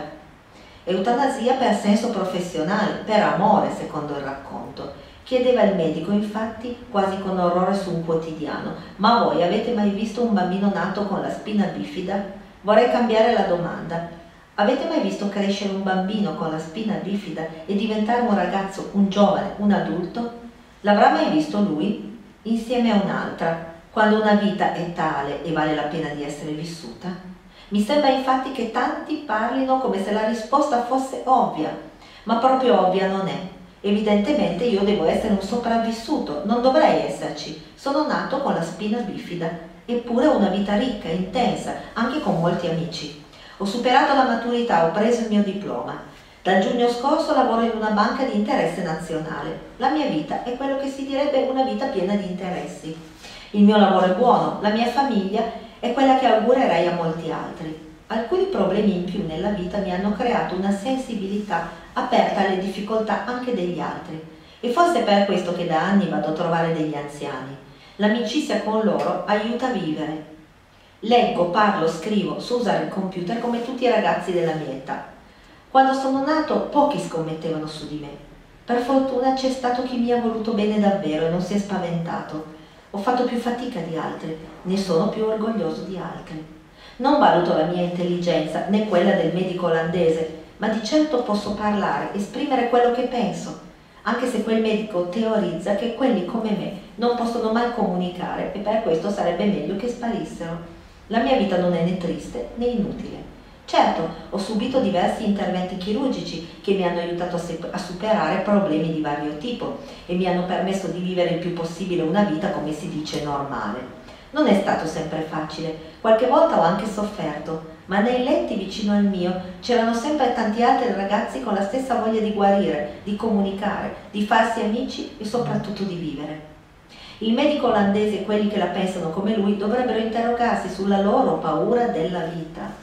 Eutanasia per senso professionale, per amore, secondo il racconto. Chiedeva il medico, infatti, quasi con orrore su un quotidiano: ma voi avete mai visto un bambino nato con la spina bifida? Vorrei cambiare la domanda. Avete mai visto crescere un bambino con la spina bifida e diventare un ragazzo, un giovane, un adulto? L'avrà mai visto lui? Insieme a un'altra, quando una vita è tale e vale la pena di essere vissuta? Mi sembra infatti che tanti parlino come se la risposta fosse ovvia, ma proprio ovvia non è. Evidentemente io devo essere un sopravvissuto, non dovrei esserci. Sono nato con la spina bifida, eppure ho una vita ricca, intensa, anche con molti amici. Ho superato la maturità, ho preso il mio diploma. Dal giugno scorso lavoro in una banca di interesse nazionale. La mia vita è quello che si direbbe una vita piena di interessi. Il mio lavoro è buono, la mia famiglia è quella che augurerei a molti altri. Alcuni problemi in più nella vita mi hanno creato una sensibilità aperta alle difficoltà anche degli altri. E forse è per questo che da anni vado a trovare degli anziani. L'amicizia con loro aiuta a vivere. Leggo, parlo, scrivo, so usare il computer come tutti i ragazzi della mia età. Quando sono nato pochi scommettevano su di me. Per fortuna c'è stato chi mi ha voluto bene davvero e non si è spaventato. Ho fatto più fatica di altri, ne sono più orgoglioso di altri. Non valuto la mia intelligenza né quella del medico olandese, ma di certo posso parlare, esprimere quello che penso, anche se quel medico teorizza che quelli come me non possono mai comunicare e per questo sarebbe meglio che sparissero. La mia vita non è né triste né inutile. Certo, ho subito diversi interventi chirurgici che mi hanno aiutato a superare problemi di vario tipo e mi hanno permesso di vivere il più possibile una vita, come si dice, normale. Non è stato sempre facile, qualche volta ho anche sofferto, ma nei letti vicino al mio c'erano sempre tanti altri ragazzi con la stessa voglia di guarire, di comunicare, di farsi amici e soprattutto di vivere. Il medico olandese e quelli che la pensano come lui dovrebbero interrogarsi sulla loro paura della vita.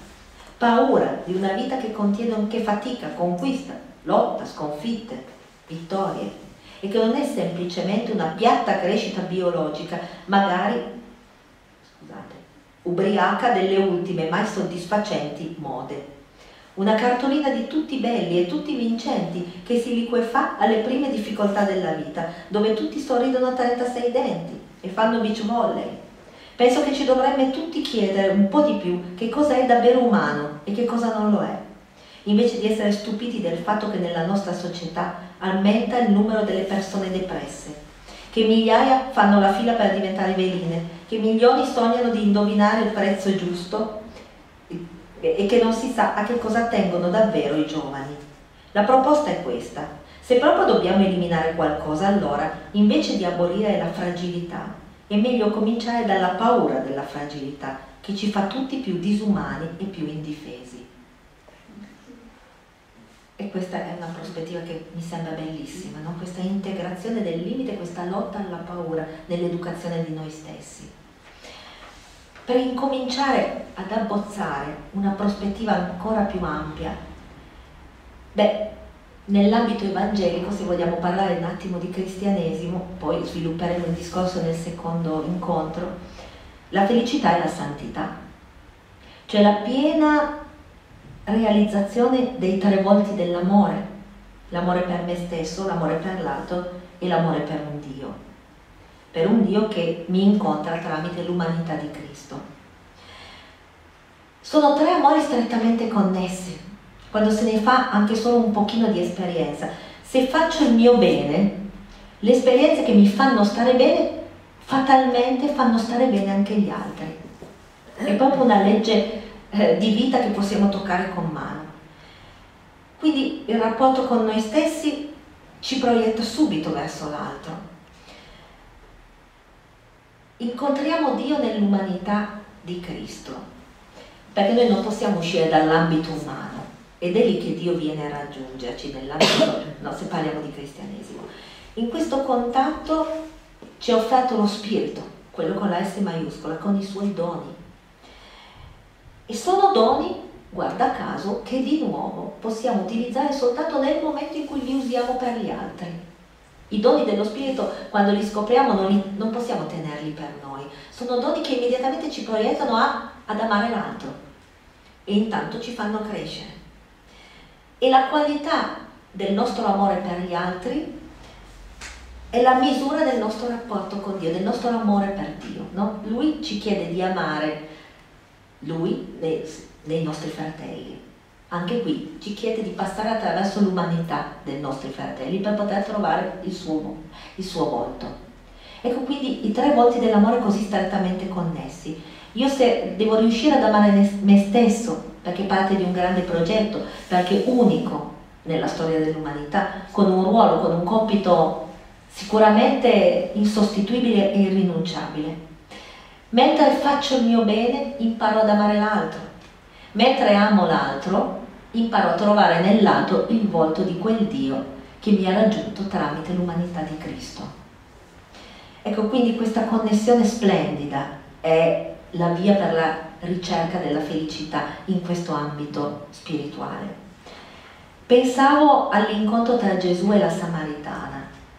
Paura di una vita che contiene che fatica, conquista, lotta, sconfitte, vittorie, e che non è semplicemente una piatta crescita biologica, magari, scusate, ubriaca delle ultime mai soddisfacenti mode. Una cartolina di tutti belli e tutti vincenti che si liquefà alle prime difficoltà della vita, dove tutti sorridono a trentasei denti e fanno beach volley. Penso che ci dovremmo tutti chiedere un po' di più che cosa è davvero umano e che cosa non lo è, invece di essere stupiti del fatto che nella nostra società aumenta il numero delle persone depresse, che migliaia fanno la fila per diventare veline, che milioni sognano di indovinare il prezzo giusto e che non si sa a che cosa tengono davvero i giovani. La proposta è questa: se proprio dobbiamo eliminare qualcosa, allora, invece di abolire la fragilità, è meglio cominciare dalla paura della fragilità, che ci fa tutti più disumani e più indifesi. E questa è una prospettiva che mi sembra bellissima, no? Questa integrazione del limite, questa lotta alla paura nell'educazione di noi stessi. Per incominciare ad abbozzare una prospettiva ancora più ampia, beh, nell'ambito evangelico, se vogliamo parlare un attimo di cristianesimo, poi svilupperemo il discorso nel secondo incontro, la felicità è la santità, cioè la piena realizzazione dei tre volti dell'amore, l'amore per me stesso, l'amore per l'altro e l'amore per un Dio. Per un Dio che mi incontra tramite l'umanità di Cristo. Sono tre amori strettamente connessi, quando se ne fa anche solo un pochino di esperienza. Se faccio il mio bene, le esperienze che mi fanno stare bene, fatalmente fanno stare bene anche gli altri. È proprio una legge eh, di vita che possiamo toccare con mano. Quindi il rapporto con noi stessi ci proietta subito verso l'altro. Incontriamo Dio nell'umanità di Cristo, perché noi non possiamo uscire dall'ambito umano, ed è lì che Dio viene a raggiungerci, nell'ambito, no, se parliamo di cristianesimo. In questo contatto ci è offerto lo Spirito, quello con la S maiuscola, con i suoi doni. E sono doni, guarda caso, che di nuovo possiamo utilizzare soltanto nel momento in cui li usiamo per gli altri. I doni dello Spirito, quando li scopriamo, non, li, non possiamo tenerli per noi. Sono doni che immediatamente ci proiettano a, ad amare l'altro e intanto ci fanno crescere. E la qualità del nostro amore per gli altri è la misura del nostro rapporto con Dio, del nostro amore per Dio, no? Lui ci chiede di amare Lui nei, nei nostri fratelli. Anche qui ci chiede di passare attraverso l'umanità dei nostri fratelli per poter trovare il suo, il suo volto. Ecco quindi i tre volti dell'amore così strettamente connessi. Io se devo riuscire ad amare me stesso, perché parte di un grande progetto, perché unico nella storia dell'umanità, con un ruolo, con un compito sicuramente insostituibile e irrinunciabile. Mentre faccio il mio bene, imparo ad amare l'altro. Mentre amo l'altro, imparo a trovare nell'altro il volto di quel Dio che mi ha raggiunto tramite l'umanità di Cristo. Ecco, quindi questa connessione splendida è la via per la ricerca della felicità in questo ambito spirituale. Pensavo all'incontro tra Gesù e la Samaritana.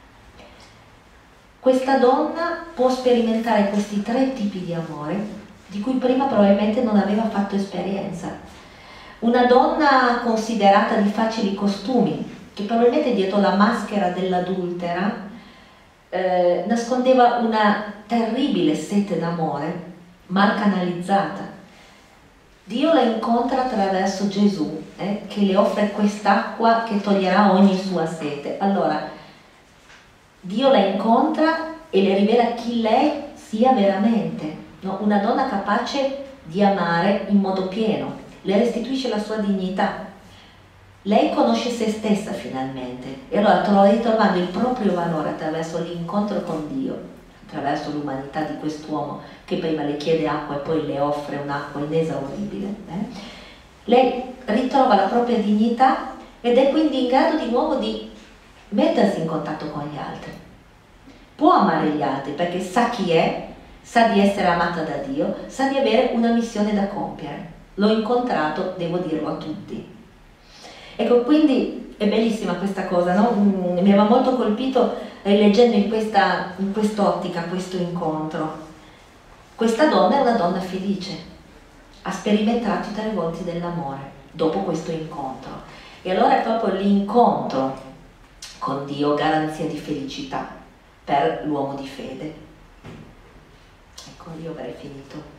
Questa donna può sperimentare questi tre tipi di amore di cui prima probabilmente non aveva fatto esperienza. Una donna considerata di facili costumi, che probabilmente dietro la maschera dell'adultera eh, nascondeva una terribile sete d'amore, mal canalizzata. Dio la incontra attraverso Gesù, eh, che le offre quest'acqua che toglierà ogni sua sete. Allora, Dio la incontra e le rivela chi lei sia veramente, no? Una donna capace di amare in modo pieno, le restituisce la sua dignità. Lei conosce se stessa finalmente e allora ritrovando il proprio valore attraverso l'incontro con Dio, attraverso l'umanità di quest'uomo che prima le chiede acqua e poi le offre un'acqua inesauribile, eh? Lei ritrova la propria dignità ed è quindi in grado di nuovo di mettersi in contatto con gli altri. Può amare gli altri perché sa chi è, sa di essere amata da Dio, sa di avere una missione da compiere. L'ho incontrato, devo dirlo a tutti. Ecco, quindi è bellissima questa cosa, no? Mi aveva molto colpito rileggendo in questa, in quest'ottica questo incontro. Questa donna è una donna felice, ha sperimentato i tre volti dell'amore dopo questo incontro. E allora è proprio l'incontro con Dio garanzia di felicità per l'uomo di fede. Ecco, io avrei finito.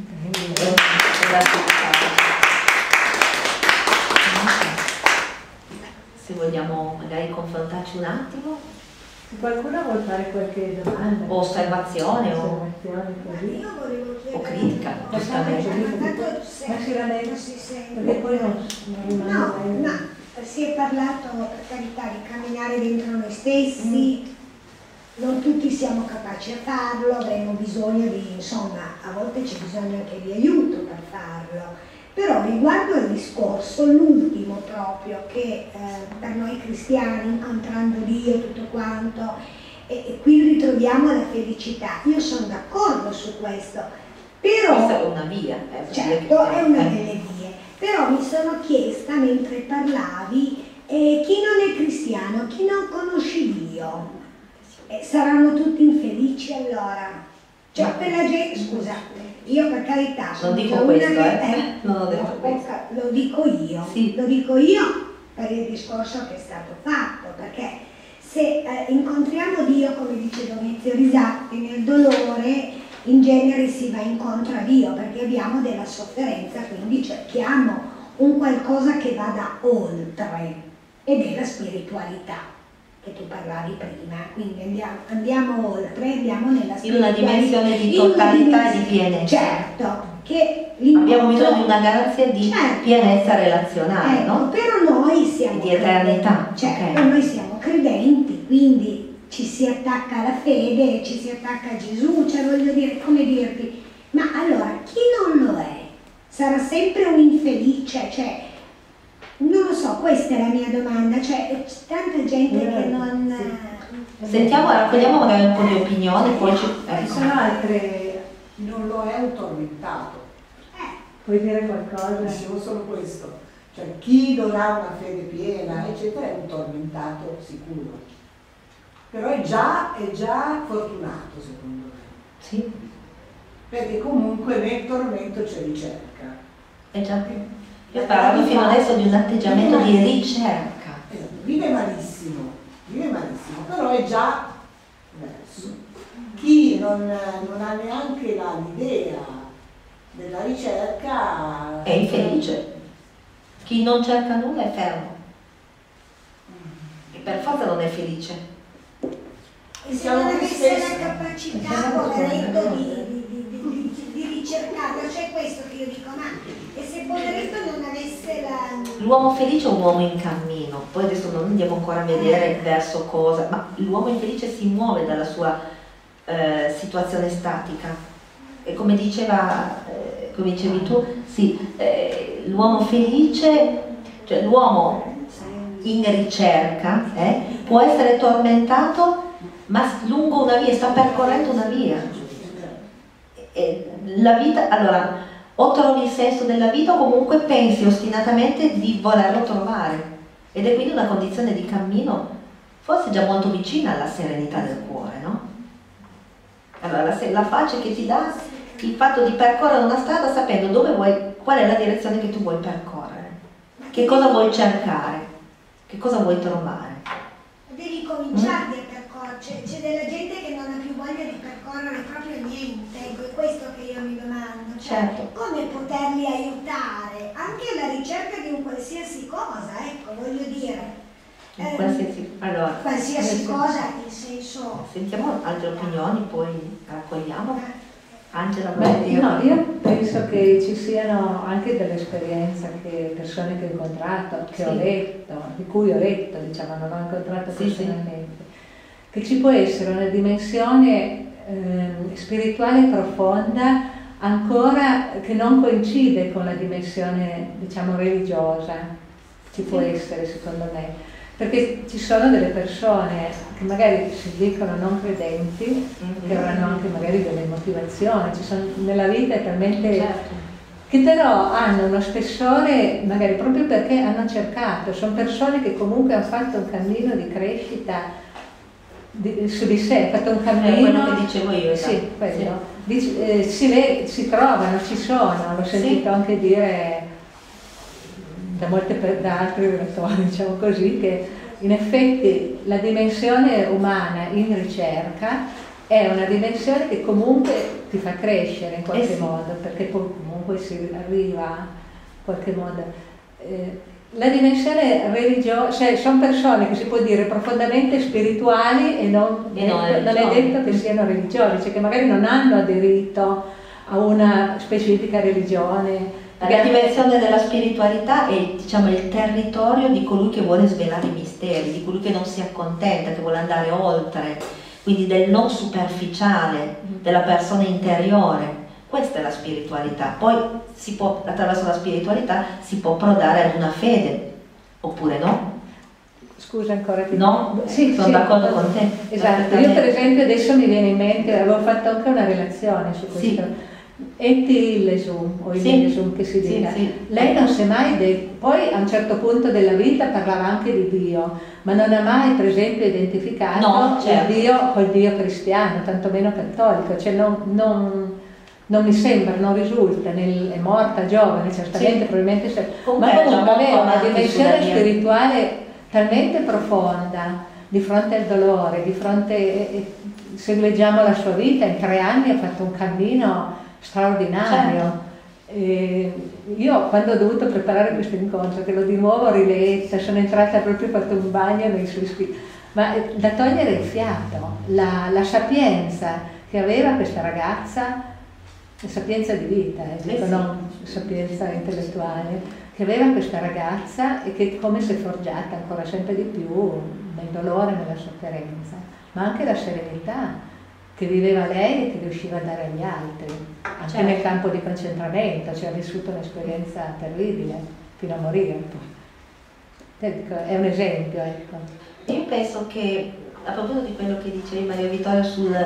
Se vogliamo magari confrontarci un attimo. Se qualcuno vuol fare qualche domanda o osservazione, osservazione così. Io volevo chiedere o critica, giustamente. Perché poi non, non rimane No, mai. no, si è parlato per carità di camminare dentro noi stessi, mm. non tutti siamo capaci a farlo, avremo bisogno di, insomma, a volte c'è bisogno anche di aiuto per farlo. Però riguardo al discorso, l'ultimo proprio, che eh, per noi cristiani, incontrando Dio, tutto quanto, e, e qui ritroviamo la felicità. Io sono d'accordo su questo, però... Questa è una via. Eh, certo, è una delle vie. Però mi sono chiesta, mentre parlavi, eh, chi non è cristiano, chi non conosce Dio, eh, saranno tutti infelici allora? Cioè, per la gente, scusate, io per carità sono non dico una questo, che, eh. eh, non ho detto no, questo. Lo dico io, sì. lo dico io per il discorso che è stato fatto, perché se eh, incontriamo Dio, come dice Domizio Risatti, nel dolore, in genere si va incontro a Dio, perché abbiamo della sofferenza, quindi cerchiamo un qualcosa che vada oltre, ed è la spiritualità che tu parlavi prima, quindi andiamo, andiamo oltre, andiamo nella spiritualità. In una dimensione di totalità e di pienezza. Certo, che abbiamo bisogno di una garanzia di certo. pienezza relazionale, ecco, no? però noi siamo di eternità. Certo, okay. Noi siamo credenti, quindi ci si attacca alla fede, ci si attacca a Gesù, cioè voglio dire, come dirti, ma allora chi non lo è? Sarà sempre un infelice, cioè non lo so, questa è la mia domanda, cioè c'è tanta gente che non... Sì. Sentiamo, raccogliamo magari un po' di opinioni, poi ci... Ci Ecco. sono altre, non lo è un tormentato. Eh, Puoi dire qualcosa? Dicevo solo questo, cioè chi non ha una fede piena, eccetera, è un tormentato sicuro. Però è già, è già fortunato, secondo me. Sì. Perché comunque nel tormento c'è ricerca. È già più. Io parlavo fino adesso di un atteggiamento di ricerca. Esatto, vive malissimo, vive malissimo, però è già verso. Chi non, non ha neanche l'idea della ricerca È infelice. Chi non cerca nulla è fermo. E per forza non è felice. E se non avesse la capacità, poveretto, di, di, di, di, di ricercarla, cioè questo che io dico, ma e se poveretto non avesse la... L'uomo felice è un uomo in cammino, poi adesso non andiamo ancora a vedere verso cosa, ma l'uomo infelice si muove dalla sua eh, situazione statica. E come diceva, eh, come dicevi tu, sì, eh, l'uomo felice, cioè l'uomo in ricerca, eh, può essere tormentato, ma lungo una via, sta percorrendo una via. E la vita, allora, o trovi il senso della vita o comunque pensi ostinatamente di volerlo trovare. Ed è quindi una condizione di cammino forse già molto vicina alla serenità del cuore, no? Allora, la, la pace che ti dà il fatto di percorrere una strada sapendo dove vuoi, qual è la direzione che tu vuoi percorrere, che cosa vuoi cercare, che cosa vuoi trovare. Devi cominciarti a percorrere, c'è, c'è della gente che non ha più voglia di percorrere proprio niente, ecco, è questo che io mi domando, cioè, Certo. come poterli aiutare anche alla ricerca di un qualsiasi cosa, ecco, voglio dire. In ehm, qualsiasi, allora, qualsiasi adesso cosa, in senso... sentiamo altre opinioni, poi raccogliamo. Angela, Beh, vuoi dire? no, io penso che ci siano anche delle esperienze, che persone che ho incontrato, che Sì. ho letto, di cui ho letto, diciamo, non ho incontrato Sì, personalmente, che ci può essere una dimensione eh, spirituale profonda ancora che non coincide con la dimensione, diciamo, religiosa. Ci può Sì. essere, secondo me. Perché ci sono delle persone che magari si dicono non credenti, Mhm. che avranno anche magari delle motivazioni, ci sono, nella vita è talmente... Certo. che però hanno uno spessore, magari proprio perché hanno cercato, sono persone che comunque hanno fatto un cammino di crescita di, su di sé, hanno fatto un È cammino... quello che dicevo io, Sì, esatto. quello. Dici- eh, si, ve- si trovano, ci sono, l'ho sentito Sì. anche dire da, molte, per- da altri relatori, diciamo così, che in effetti la dimensione umana in ricerca è una dimensione che comunque ti fa crescere in qualche Eh sì. modo, perché poi comunque si arriva in qualche modo. Eh, la dimensione religiosa, cioè sono persone che si può dire profondamente spirituali e non, E non detto- non è religiose. detto che siano religiose, cioè che magari non hanno aderito a una specifica religione. La dimensione della spiritualità è, diciamo, il territorio di colui che vuole svelare i misteri, di colui che non si accontenta, che vuole andare oltre, quindi del non superficiale, della persona interiore. Questa è la spiritualità. Poi si può, attraverso la spiritualità si può prodare ad una fede, oppure no? Scusa ancora ti No? Sì, Sono sì. d'accordo con te. Esatto, io per perfettamente. esempio adesso mi viene in mente, avevo fatto anche una relazione su Sì. questo. Eti Illesum, o Sì. Illesum che si Sì, dica. sì. Lei non si è mai detto, poi a un certo punto della vita parlava anche di Dio, ma non ha mai per esempio identificato No, certo. il Dio col Dio cristiano, tantomeno cattolico, cioè non, non, non mi sembra, non risulta, nel, è morta giovane, certamente, Sì. probabilmente, se, Comunque ma è già comunque molto aveva una avanti dimensione sulla via. spirituale talmente profonda di fronte al dolore, di fronte, e- e se leggiamo la sua vita, in tre anni ha fatto un cammino straordinario. Certo. E io quando ho dovuto preparare questo incontro, che l'ho di nuovo riletta, sono entrata proprio, ho fatto un bagno nei suoi scritti, ma eh, da togliere il fiato, la, la sapienza che aveva questa ragazza, la sapienza di vita, eh, dico, sì. non sapienza intellettuale, che aveva questa ragazza e che come si è forgiata ancora sempre di più nel dolore, nella sofferenza, ma anche la serenità che viveva lei e che riusciva a dare agli altri, anche Certo. nel campo di concentramento, cioè ha vissuto un'esperienza terribile fino a morire. Ecco, è un esempio, ecco. Io penso che, a proposito di quello che dicevi Maria Vittoria sul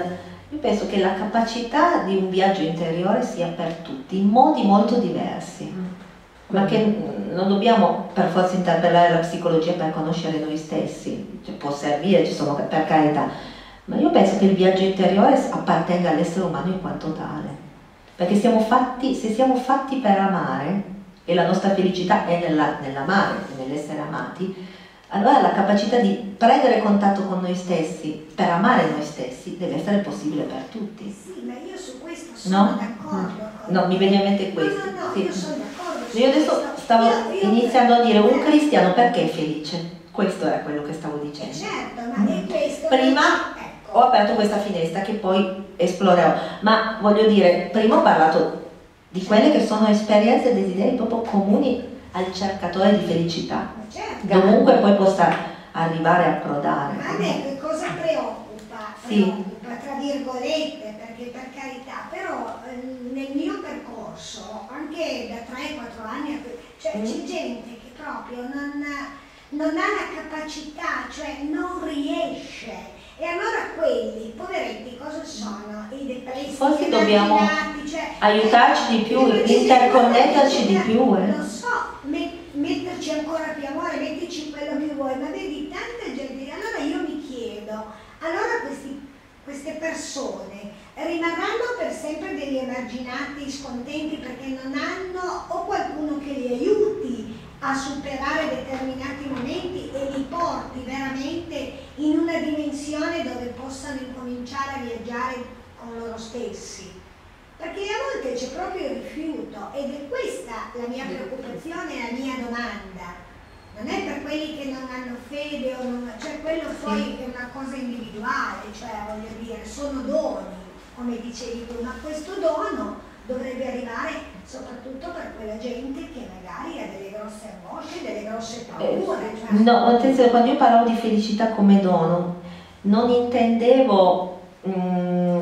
Io penso che la capacità di un viaggio interiore sia per tutti, in modi molto diversi, mm. ma che non dobbiamo per forza interpellare la psicologia per conoscere noi stessi, cioè, può servire, ci sono per carità, ma io penso che il viaggio interiore appartenga all'essere umano in quanto tale, perché siamo fatti, se siamo fatti per amare, e la nostra felicità è nella, nell'amare, nell'essere amati, allora la capacità di prendere contatto con noi stessi, per amare noi stessi, deve essere possibile per tutti. Sì, ma io su questo sono no? d'accordo. No, mi viene in mente questo. No, no, no, sì. io sono d'accordo. Io adesso questo. stavo io, io iniziando a dire, un eh, cristiano perché è felice? Questo era quello che stavo dicendo. Eh certo, ma è questo. Prima ecco. ho aperto questa finestra che poi esplorerò, ma voglio dire, prima ho parlato di quelle che sono esperienze e desideri proprio comuni al cercatore di felicità, Certo. dovunque poi possa arrivare a approdare. Ma a me che cosa preoccupa? Sì. Preoccupa, tra virgolette, perché per carità, però eh, nel mio percorso, anche da tre quattro anni, cioè, Mm. c'è gente che proprio non, non ha la capacità, cioè non riesce. E allora quelli, poveretti, cosa sono? I depressi, Forse gli dobbiamo emarginati, cioè, aiutarci di più, eh, interconnetterci di più. Eh. Non so, met- metterci ancora più amore, metterci quello che vuoi, ma vedi tanta gente. Allora io mi chiedo, allora questi, queste persone rimarranno per sempre degli emarginati scontenti perché non hanno o qualcuno che li aiuti a superare determinati momenti e li porti veramente in una dimensione dove possano incominciare a viaggiare con loro stessi. Perché a volte c'è proprio il rifiuto ed è questa la mia preoccupazione e la mia domanda. Non è per quelli che non hanno fede o non, cioè quello poi è una cosa individuale, cioè voglio dire, sono doni, come dicevi tu, ma questo dono dovrebbe arrivare soprattutto per quella gente che magari ha delle grosse angosce, delle grosse paure. Eh, cioè. no, attenzione, quando io parlavo di felicità come dono, non intendevo mh,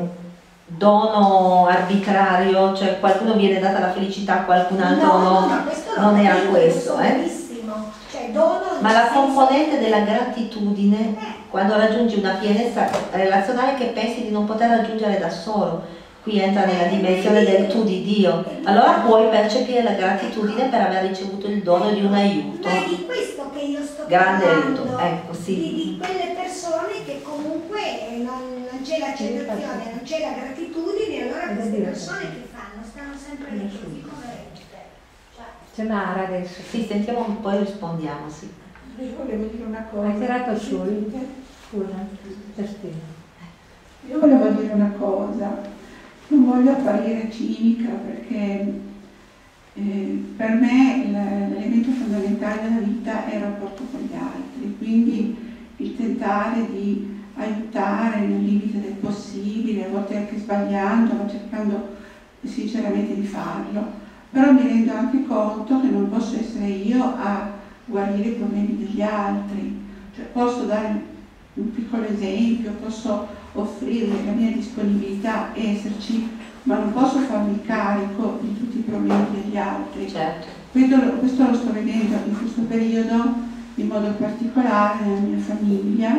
dono arbitrario, cioè qualcuno viene data la felicità, qualcun altro no. no, No, no, questo non era capisco, questo. Eh. benissimo. Cioè, dono Ma nel la senso- componente della gratitudine, Eh. quando raggiungi una pienezza relazionale che pensi di non poter raggiungere da solo, qui entra nella dimensione del tu di Dio, allora puoi percepire la gratitudine per aver ricevuto il dono di un aiuto. Ma è di questo che io sto Grande parlando, aiuto, ecco, sì. di, di quelle persone che comunque non, non c'è l'accettazione, non c'è la gratitudine, allora queste persone che fanno? Stanno sempre lì così poverette. Cioè, C'è Mara adesso. Sì, sentiamo, poi rispondiamo, sì. Io volevo dire una cosa. Hai tirato su? Scusa, Giustina. Io volevo dire una cosa, non voglio apparire cinica perché eh, per me l'elemento fondamentale della vita è il rapporto con gli altri, quindi il tentare di aiutare nel limite del possibile, a volte anche sbagliando, ma cercando sinceramente di farlo, però mi rendo anche conto che non posso essere io a guarire i problemi degli altri, cioè posso dare un piccolo esempio, posso offrire la mia disponibilità e esserci, ma non posso farmi carico di tutti i problemi degli altri. Certo. Questo, questo lo sto vedendo in questo periodo in modo particolare nella mia famiglia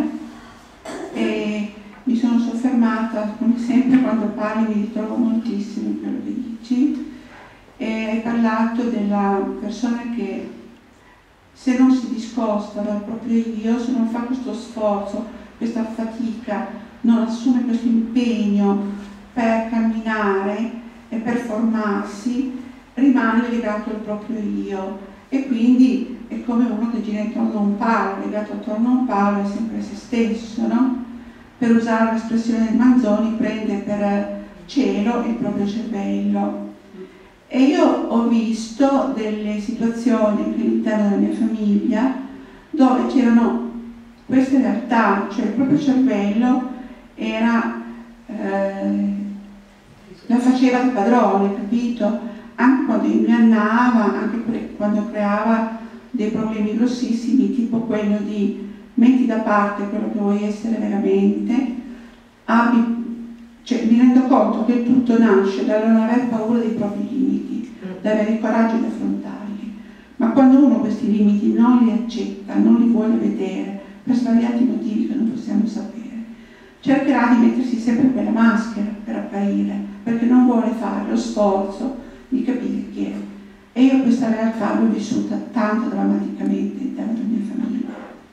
e mi sono soffermata, come sempre quando parli mi ritrovo moltissimo in quello che dici, e hai parlato della persona che se non si discosta dal proprio io, se non fa questo sforzo, questa fatica, non assume questo impegno per camminare e per formarsi, rimane legato al proprio io e quindi è come uno che gira intorno a un palo, legato attorno a un palo è sempre se stesso, no? Per usare l'espressione del Manzoni, prende per cielo il proprio cervello. E io ho visto delle situazioni anche all'interno della mia famiglia dove c'erano queste realtà, cioè il proprio cervello era, eh, la faceva da padrone, capito? Anche quando ingannava, anche quando creava dei problemi grossissimi, tipo quello di metti da parte quello che vuoi essere veramente, abbi, cioè, mi rendo conto che tutto nasce dal non aver paura dei propri limiti, da avere il coraggio di affrontarli. Ma quando uno questi limiti non li accetta, non li vuole vedere, per svariati motivi che non possiamo sapere, cercherà di mettersi sempre quella maschera per apparire, perché non vuole fare lo sforzo di capire chi è. E io questa realtà l'ho vissuta tanto drammaticamente all'interno della mia famiglia.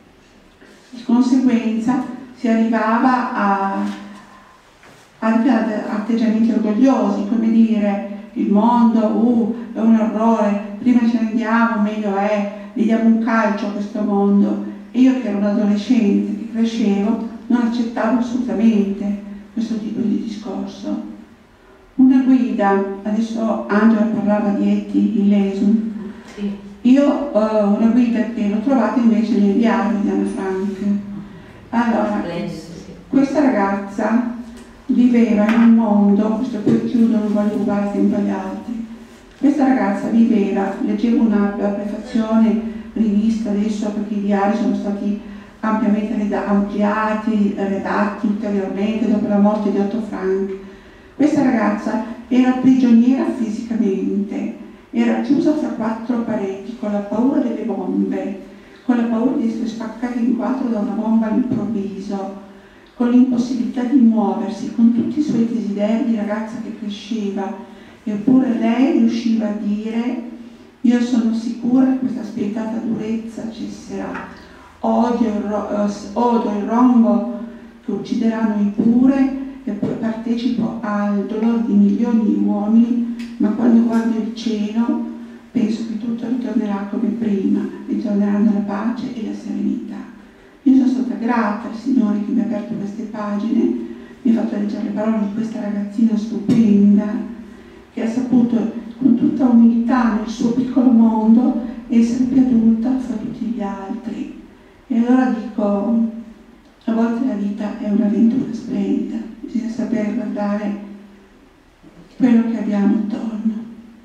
Di conseguenza si arrivava a, anche ad atteggiamenti orgogliosi, come dire il mondo uh, è un orrore, prima ci rendiamo, meglio è, gli diamo un calcio a questo mondo. E io che ero un adolescente, che crescevo, non accettavo assolutamente questo tipo di discorso. Una guida, adesso Angela parlava di Etty Illesum, Sì. io ho una guida che l'ho trovata invece nel diario di Anna Frank. Allora, questa ragazza viveva in un mondo, questo poi chiudo, non voglio rubare tempo agli altri, questa ragazza viveva, leggevo una prefazione rivista adesso perché i diari sono stati ampiamente ampliati, redatti ulteriormente dopo la morte di Otto Frank. Questa ragazza era prigioniera fisicamente, era chiusa tra quattro pareti con la paura delle bombe, con la paura di essere spaccata in quattro da una bomba all'improvviso, con l'impossibilità di muoversi, con tutti i suoi desideri di ragazza che cresceva, eppure lei riusciva a dire: io sono sicura che questa spietata durezza cesserà, odio il, ro- odio il rombo che ucciderà noi pure, e poi partecipo al dolore di milioni di uomini, ma quando guardo il cielo penso che tutto ritornerà come prima, ritorneranno la pace e la serenità. Io sono stata grata al Signore che mi ha aperto queste pagine, mi ha fatto leggere le parole di questa ragazzina stupenda che ha saputo con tutta umiltà nel suo piccolo mondo essere più adulta fra tutti gli altri. E allora dico, a volte la vita è un'avventura splendida, bisogna sapere guardare quello che abbiamo attorno,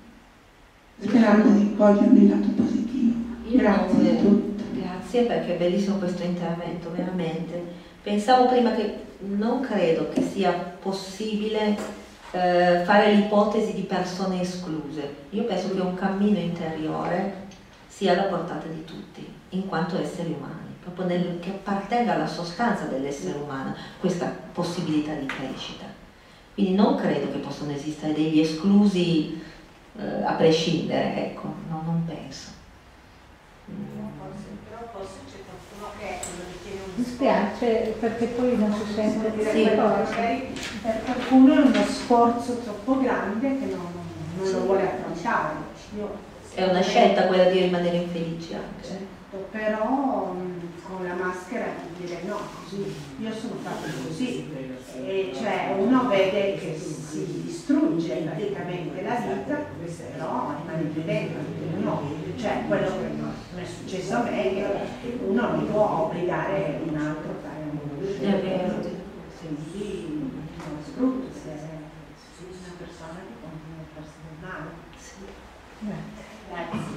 sperando di coglierne il lato positivo. Io Grazie non, a tutti. Grazie, perché è bellissimo questo intervento, veramente. Pensavo prima che non credo che sia possibile eh, fare l'ipotesi di persone escluse. Io penso che un cammino interiore sia alla portata di tutti, in quanto esseri umani, proprio nel, che appartenga alla sostanza dell'essere umano questa possibilità di crescita. Quindi non credo che possano esistere degli esclusi eh, a prescindere, ecco, no, non penso. Però forse c'è qualcuno che non ritiene un Mi spiace perché poi non si sente dire sì, qualcosa. magari per qualcuno è uno sforzo troppo grande che non, non lo vuole affrontare. Io, È una scelta quella di rimanere infelici anche. certo, però mh, con la maschera dire no, così, io sono fatto così. E cioè uno vede che si distrugge praticamente la vita, però rimane più dentro. Uno, cioè quello che non è successo a me, che uno non può obbligare un altro a fare un È vero. quindi non sfrutto se è una persona che continua a farsi del male. Grazie.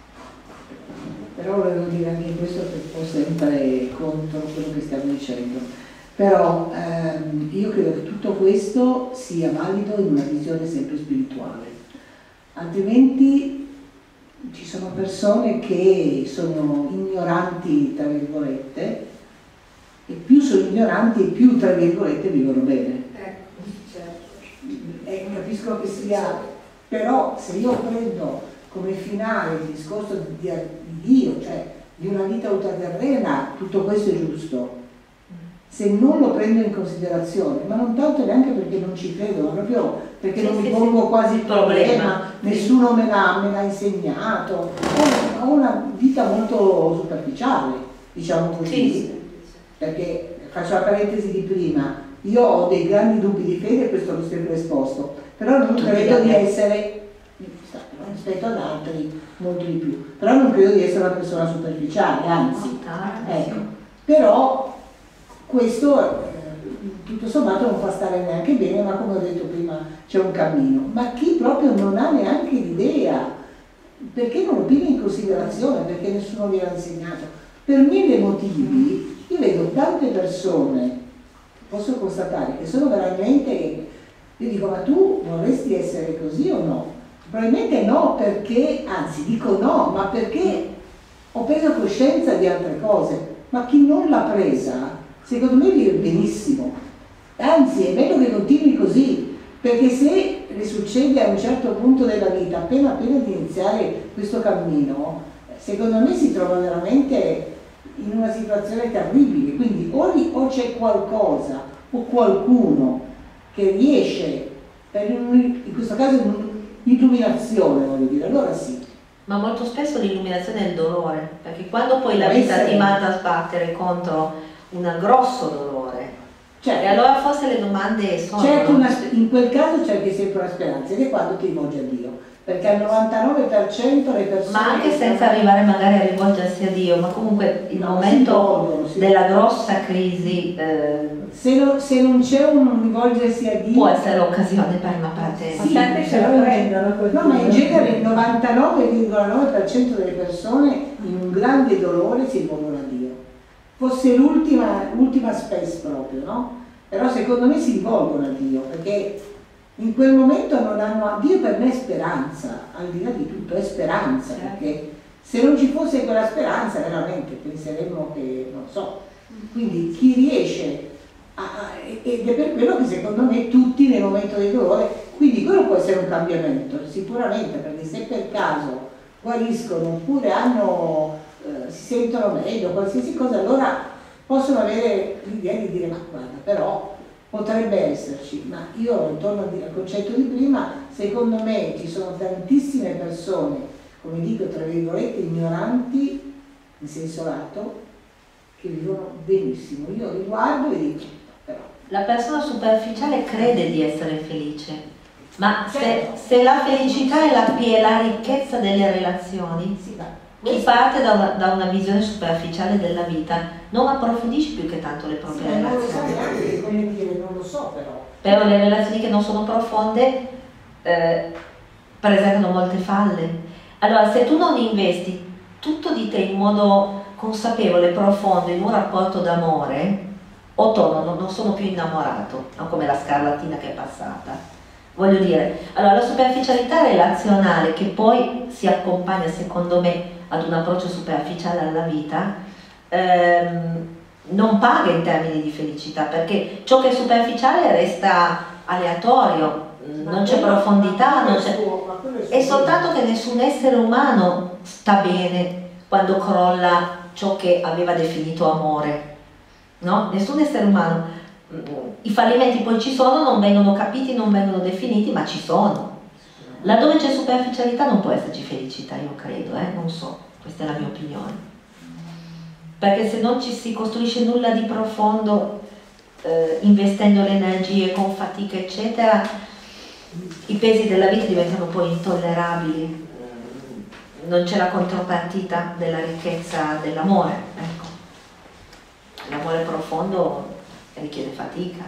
Però volevo dire anche questo che può sempre contro quello che stiamo dicendo. Però ehm, io credo che tutto questo sia valido in una visione sempre spirituale. Altrimenti ci sono persone che sono ignoranti, tra virgolette, e più sono ignoranti e più, tra virgolette, vivono bene. Ecco, certo. E capisco che sia, però se io prendo come finale il discorso di, di Dio, cioè di una vita ultraterrena, tutto questo è giusto. Se non lo prendo in considerazione, ma non tanto neanche perché non ci credo, ma proprio perché Sì, non sì, mi pongo sì. quasi il problema, Problema. nessuno me l'ha, me l'ha insegnato, ho, ho una vita molto superficiale, diciamo così, Sì. perché faccio la parentesi di prima, io ho dei grandi dubbi di fede, questo l'ho sempre esposto, però non Tutti credo di abbiamo. essere, rispetto ad altri, molto di più, però non credo di essere una persona superficiale, anzi, ecco, però questo eh, tutto sommato non fa stare neanche bene, ma come ho detto prima c'è un cammino. Ma chi proprio non ha neanche l'idea, perché non lo prende in considerazione, perché nessuno gliel'ha insegnato, per mille motivi, io vedo tante persone, posso constatare, che sono veramente, io dico, ma tu vorresti essere così o no? Probabilmente no, perché, anzi dico no, ma perché ho preso coscienza di altre cose, ma chi non l'ha presa, secondo me vive benissimo, Anzi, è meglio che continui così, perché se le succede a un certo punto della vita, appena appena di iniziare questo cammino, secondo me si trova veramente in una situazione terribile. Quindi o, o c'è qualcosa o qualcuno che riesce, per un, in questo caso un'illuminazione, voglio dire, allora sì. Ma molto spesso l'illuminazione è il dolore, perché quando poi la vita ti manda a sbattere contro un grosso dolore, cioè, e allora forse le domande sono... Certo, una, in quel caso c'è anche sempre una speranza, ed è quando ti rivolgi a Dio, perché al novantanove per cento le persone... Ma anche senza arrivare magari a rivolgersi a Dio, ma comunque il no, momento vogliono, della grossa crisi... Eh, se, non, se non c'è un rivolgersi a Dio... può essere l'occasione per una partenza. Sì, tanti se lo prendono. No, ma in genere il novantanove virgola nove per cento delle persone in un grande dolore si rivolgono a Dio. Fosse l'ultima, l'ultima spes proprio, no? Però secondo me si rivolgono a Dio, perché in quel momento non hanno... Dio per me è speranza, al di là di tutto, è speranza, perché se non ci fosse quella speranza veramente penseremmo che, non so, quindi chi riesce, a, a, ed è per quello che secondo me tutti nel momento del dolore, quindi quello può essere un cambiamento, sicuramente, perché se per caso guariscono oppure hanno, eh, si sentono meglio, qualsiasi cosa, allora possono avere l'idea di dire ma guarda, però potrebbe esserci, ma io ritorno al concetto di prima, secondo me ci sono tantissime persone, come dico tra virgolette, ignoranti, in senso lato, che vivono benissimo. Io li guardo e dico, però... La persona superficiale crede di essere felice, ma se, se la felicità è la, è la ricchezza delle relazioni, sì, va. Chi parte da una, da una visione superficiale della vita non approfondisce più che tanto le proprie sì, relazioni. Non lo sa neanche come dire, non lo so però. Però le relazioni che non sono profonde eh, presentano molte falle. Allora, se tu non investi tutto di te in modo consapevole e profondo in un rapporto d'amore, o torno, non sono più innamorato, non come la scarlattina che è passata. Voglio dire, allora la superficialità relazionale che poi si accompagna, secondo me, ad un approccio superficiale alla vita, ehm, non paga in termini di felicità, perché ciò che è superficiale resta aleatorio, ma non c'è profondità, non c'è... È soltanto che nessun essere umano sta bene quando crolla ciò che aveva definito amore, no? Nessun essere umano. I fallimenti poi ci sono, non vengono capiti, non vengono definiti, ma ci sono. Laddove c'è superficialità non può esserci felicità, io credo, eh? Non so, questa è la mia opinione. Perché se non ci si costruisce nulla di profondo, eh, investendo le energie con fatica, eccetera, i pesi della vita diventano poi intollerabili. Non c'è la contropartita della ricchezza dell'amore, ecco. L'amore profondo richiede fatica.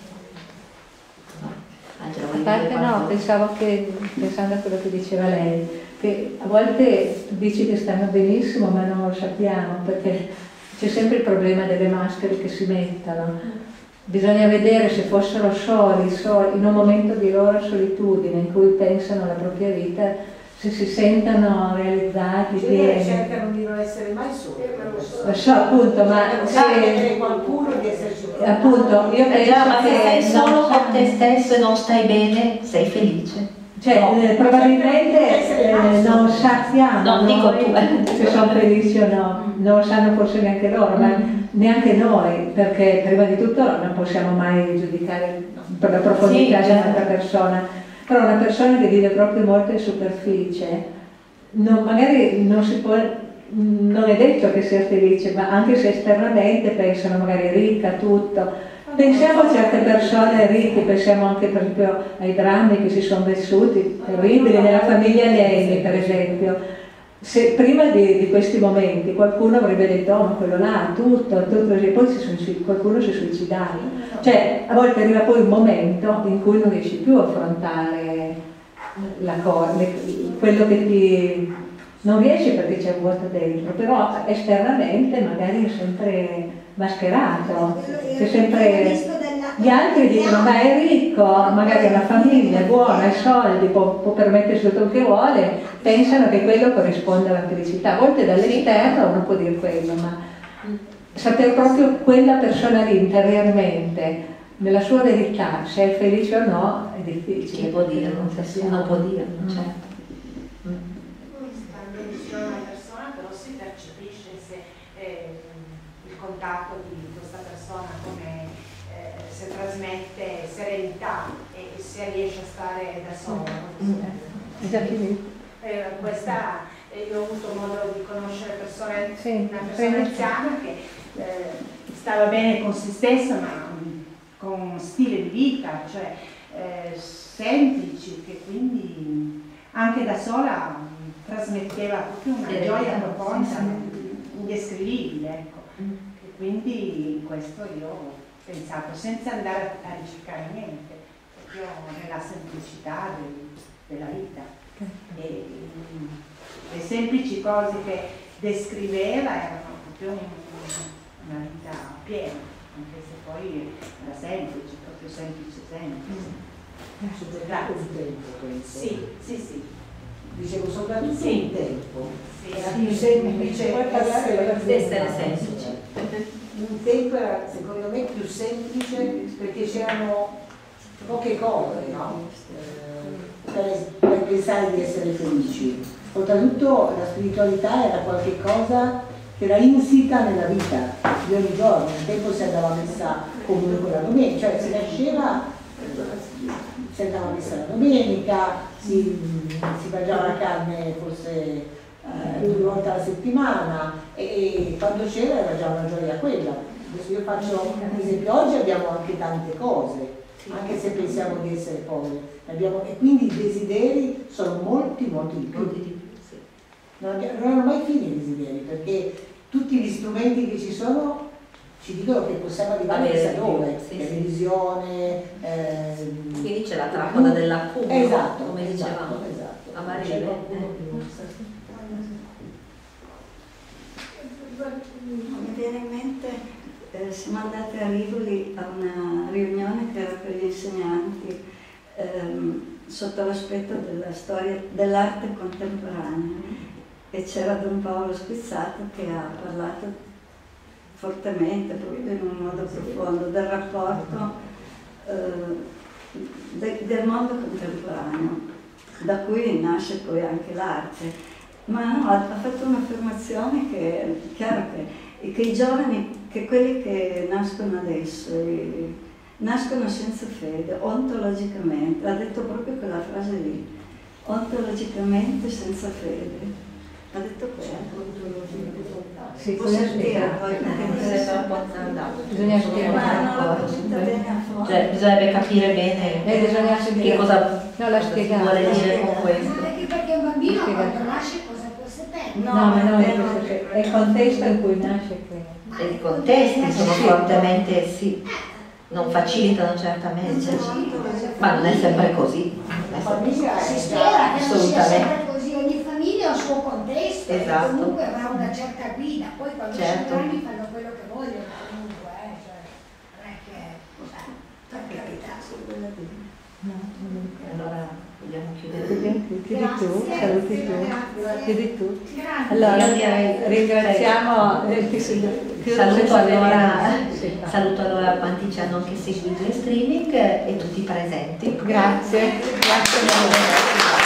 No. Angela, A parte no, pensavo che, pensando a quello che diceva lei, che a volte dici che stanno benissimo ma non lo sappiamo, perché c'è sempre il problema delle maschere che si mettono. Bisogna vedere se fossero soli, soli, in un momento di loro solitudine in cui pensano alla propria vita, se si sentono realizzati, pieni. Cercano di non essere mai soli. Lo so, appunto, ma se qualcuno di esserci appunto, io penso già, ma se che sei solo con te stesso e non stai bene, sei felice. Cioè, no, eh, probabilmente eh, non sappiamo non dico tu, eh. se sono felici o no, non lo sanno forse neanche loro, ma neanche noi, perché prima di tutto non possiamo mai giudicare per la profondità sì, di un'altra persona. Però una persona che vive proprio molto in superficie, non, magari non si può, non è detto che sia felice, ma anche se esternamente pensano magari ricca, tutto. Pensiamo a certe persone ricche, pensiamo anche per esempio ai drammi che si sono vissuti, terribili, nella famiglia Leni per esempio. Se prima di, di questi momenti qualcuno avrebbe detto oh ma quello là, tutto, tutto così, poi si suicid- qualcuno si suicidava. Cioè a volte arriva poi un momento in cui non riesci più a affrontare la cosa, quello che ti... non riesci perché c'è vuoto dentro, però esternamente magari è sempre mascherato, c'è sempre... Gli altri dicono ma è ricco, magari ha una famiglia, è buona, ha soldi, può, può permettersi tutto il che vuole, pensano che quello corrisponda alla felicità. A volte dall'esterno uno può dire quello, ma saper proprio quella persona lì interiormente nella sua verità, se è felice o no, è difficile. Chi può dirlo? Non sappiamo. Non può dirlo, Mm. certo. Stando vicino alla persona però si percepisce se eh, il contatto di questa persona come eh, se trasmette serenità e se riesce a stare da sola. È già finito. Eh, questa, eh, io ho avuto modo di conoscere persone, Sì, una persona anziana che eh, stava bene con se stessa ma mh, con uno stile di vita, cioè eh, semplici, che quindi anche da sola mh, trasmetteva proprio una Serenità, gioia profonda, sì, indescrivibile, ecco. E quindi questo io ho pensato, senza andare a ricercare niente, proprio nella semplicità del- della vita. E, le semplici cose che descriveva erano proprio un- una vita piena, anche se poi era semplice, proprio semplice semplice. Soprattutto un tempo, penso. Sì, sì, sì. Dicevo soprattutto Sì. un tempo. Sì, Era sì. più semplice Puoi parlare essere, Essere semplice. Un tempo era secondo me più semplice perché c'erano poche cose, no? Eh, per, per pensare di essere felici. Oltretutto la spiritualità era qualche cosa che era insita nella vita di ogni giorno. Un tempo si andava a messa comunque la domenica, cioè si nasceva, si andava a messa la domenica, si, si mangiava la carne forse eh, due volte alla settimana e, e quando c'era era già una gioia quella. Adesso io faccio un esempio, oggi abbiamo anche tante cose, anche se pensiamo di essere poveri, abbiamo, e quindi i desideri sono molti molti di Molti più. di più, sì. Non, abbiamo, non hanno mai fine i desideri perché tutti gli strumenti che ci sono ci dicono che possiamo arrivare Avere chissà di dove, più, sì, sì. televisione, ehm, Quindi c'è la trappola dell'accumulo, esatto, come esatto, dicevamo esatto. a C'è Marile. qualcuno eh. più. Mi viene in mente, eh, siamo andati a Rivoli a una riunione che era per gli insegnanti ehm, sotto l'aspetto della storia dell'arte contemporanea e c'era Don Paolo Spizzato che ha parlato fortemente, proprio in un modo profondo, del rapporto eh, de- del mondo contemporaneo, da cui nasce poi anche l'arte. Ma no, ha ha fatto un'affermazione che è chiaro che, che i giovani, che quelli che nascono adesso, eh, nascono senza fede, ontologicamente, ha detto proprio quella frase lì, ontologicamente senza fede. Ha detto quello. Sì, Può bisogna sentire spiegare. poi Eh, sembra un po' azzardato. Bisogna spiegare. Ma non l'ho capita bene a fondo. Cioè, bisognerebbe capire bene Eh, bisogna che sentire. cosa, No, la cosa si spiegata. vuole La dire spiegata. con questo. Ma anche perché un bambino Spiegato. quando nasce cosa può sapere? No, No, ma no, è è, vero. questo, è il contesto in cui nasce che... E i contesti sono Sì. fortemente, sì, non facilitano certamente, ma non è sempre così. La famiglia Si è spera che non sia assolutamente. sempre così, ogni famiglia ha il suo contesto Esatto. e comunque avrà una certa guida, poi quando Certo. sono grandi fanno quello che vogliono comunque, eh, cioè, non è che, eh, per carità. No, non è- Allora vogliamo chiudere. Chiudi chiudi tu, Grazie. saluti tu, Grazie. chiudi tu. Grazie. Allora, Io direi- ringraziamo, eh, chi si- chiudo Saluto senza allora, venire. Sì, fa. saluto allora quanti ci hanno anche seguito in streaming e tutti i presenti. Grazie, grazie mille.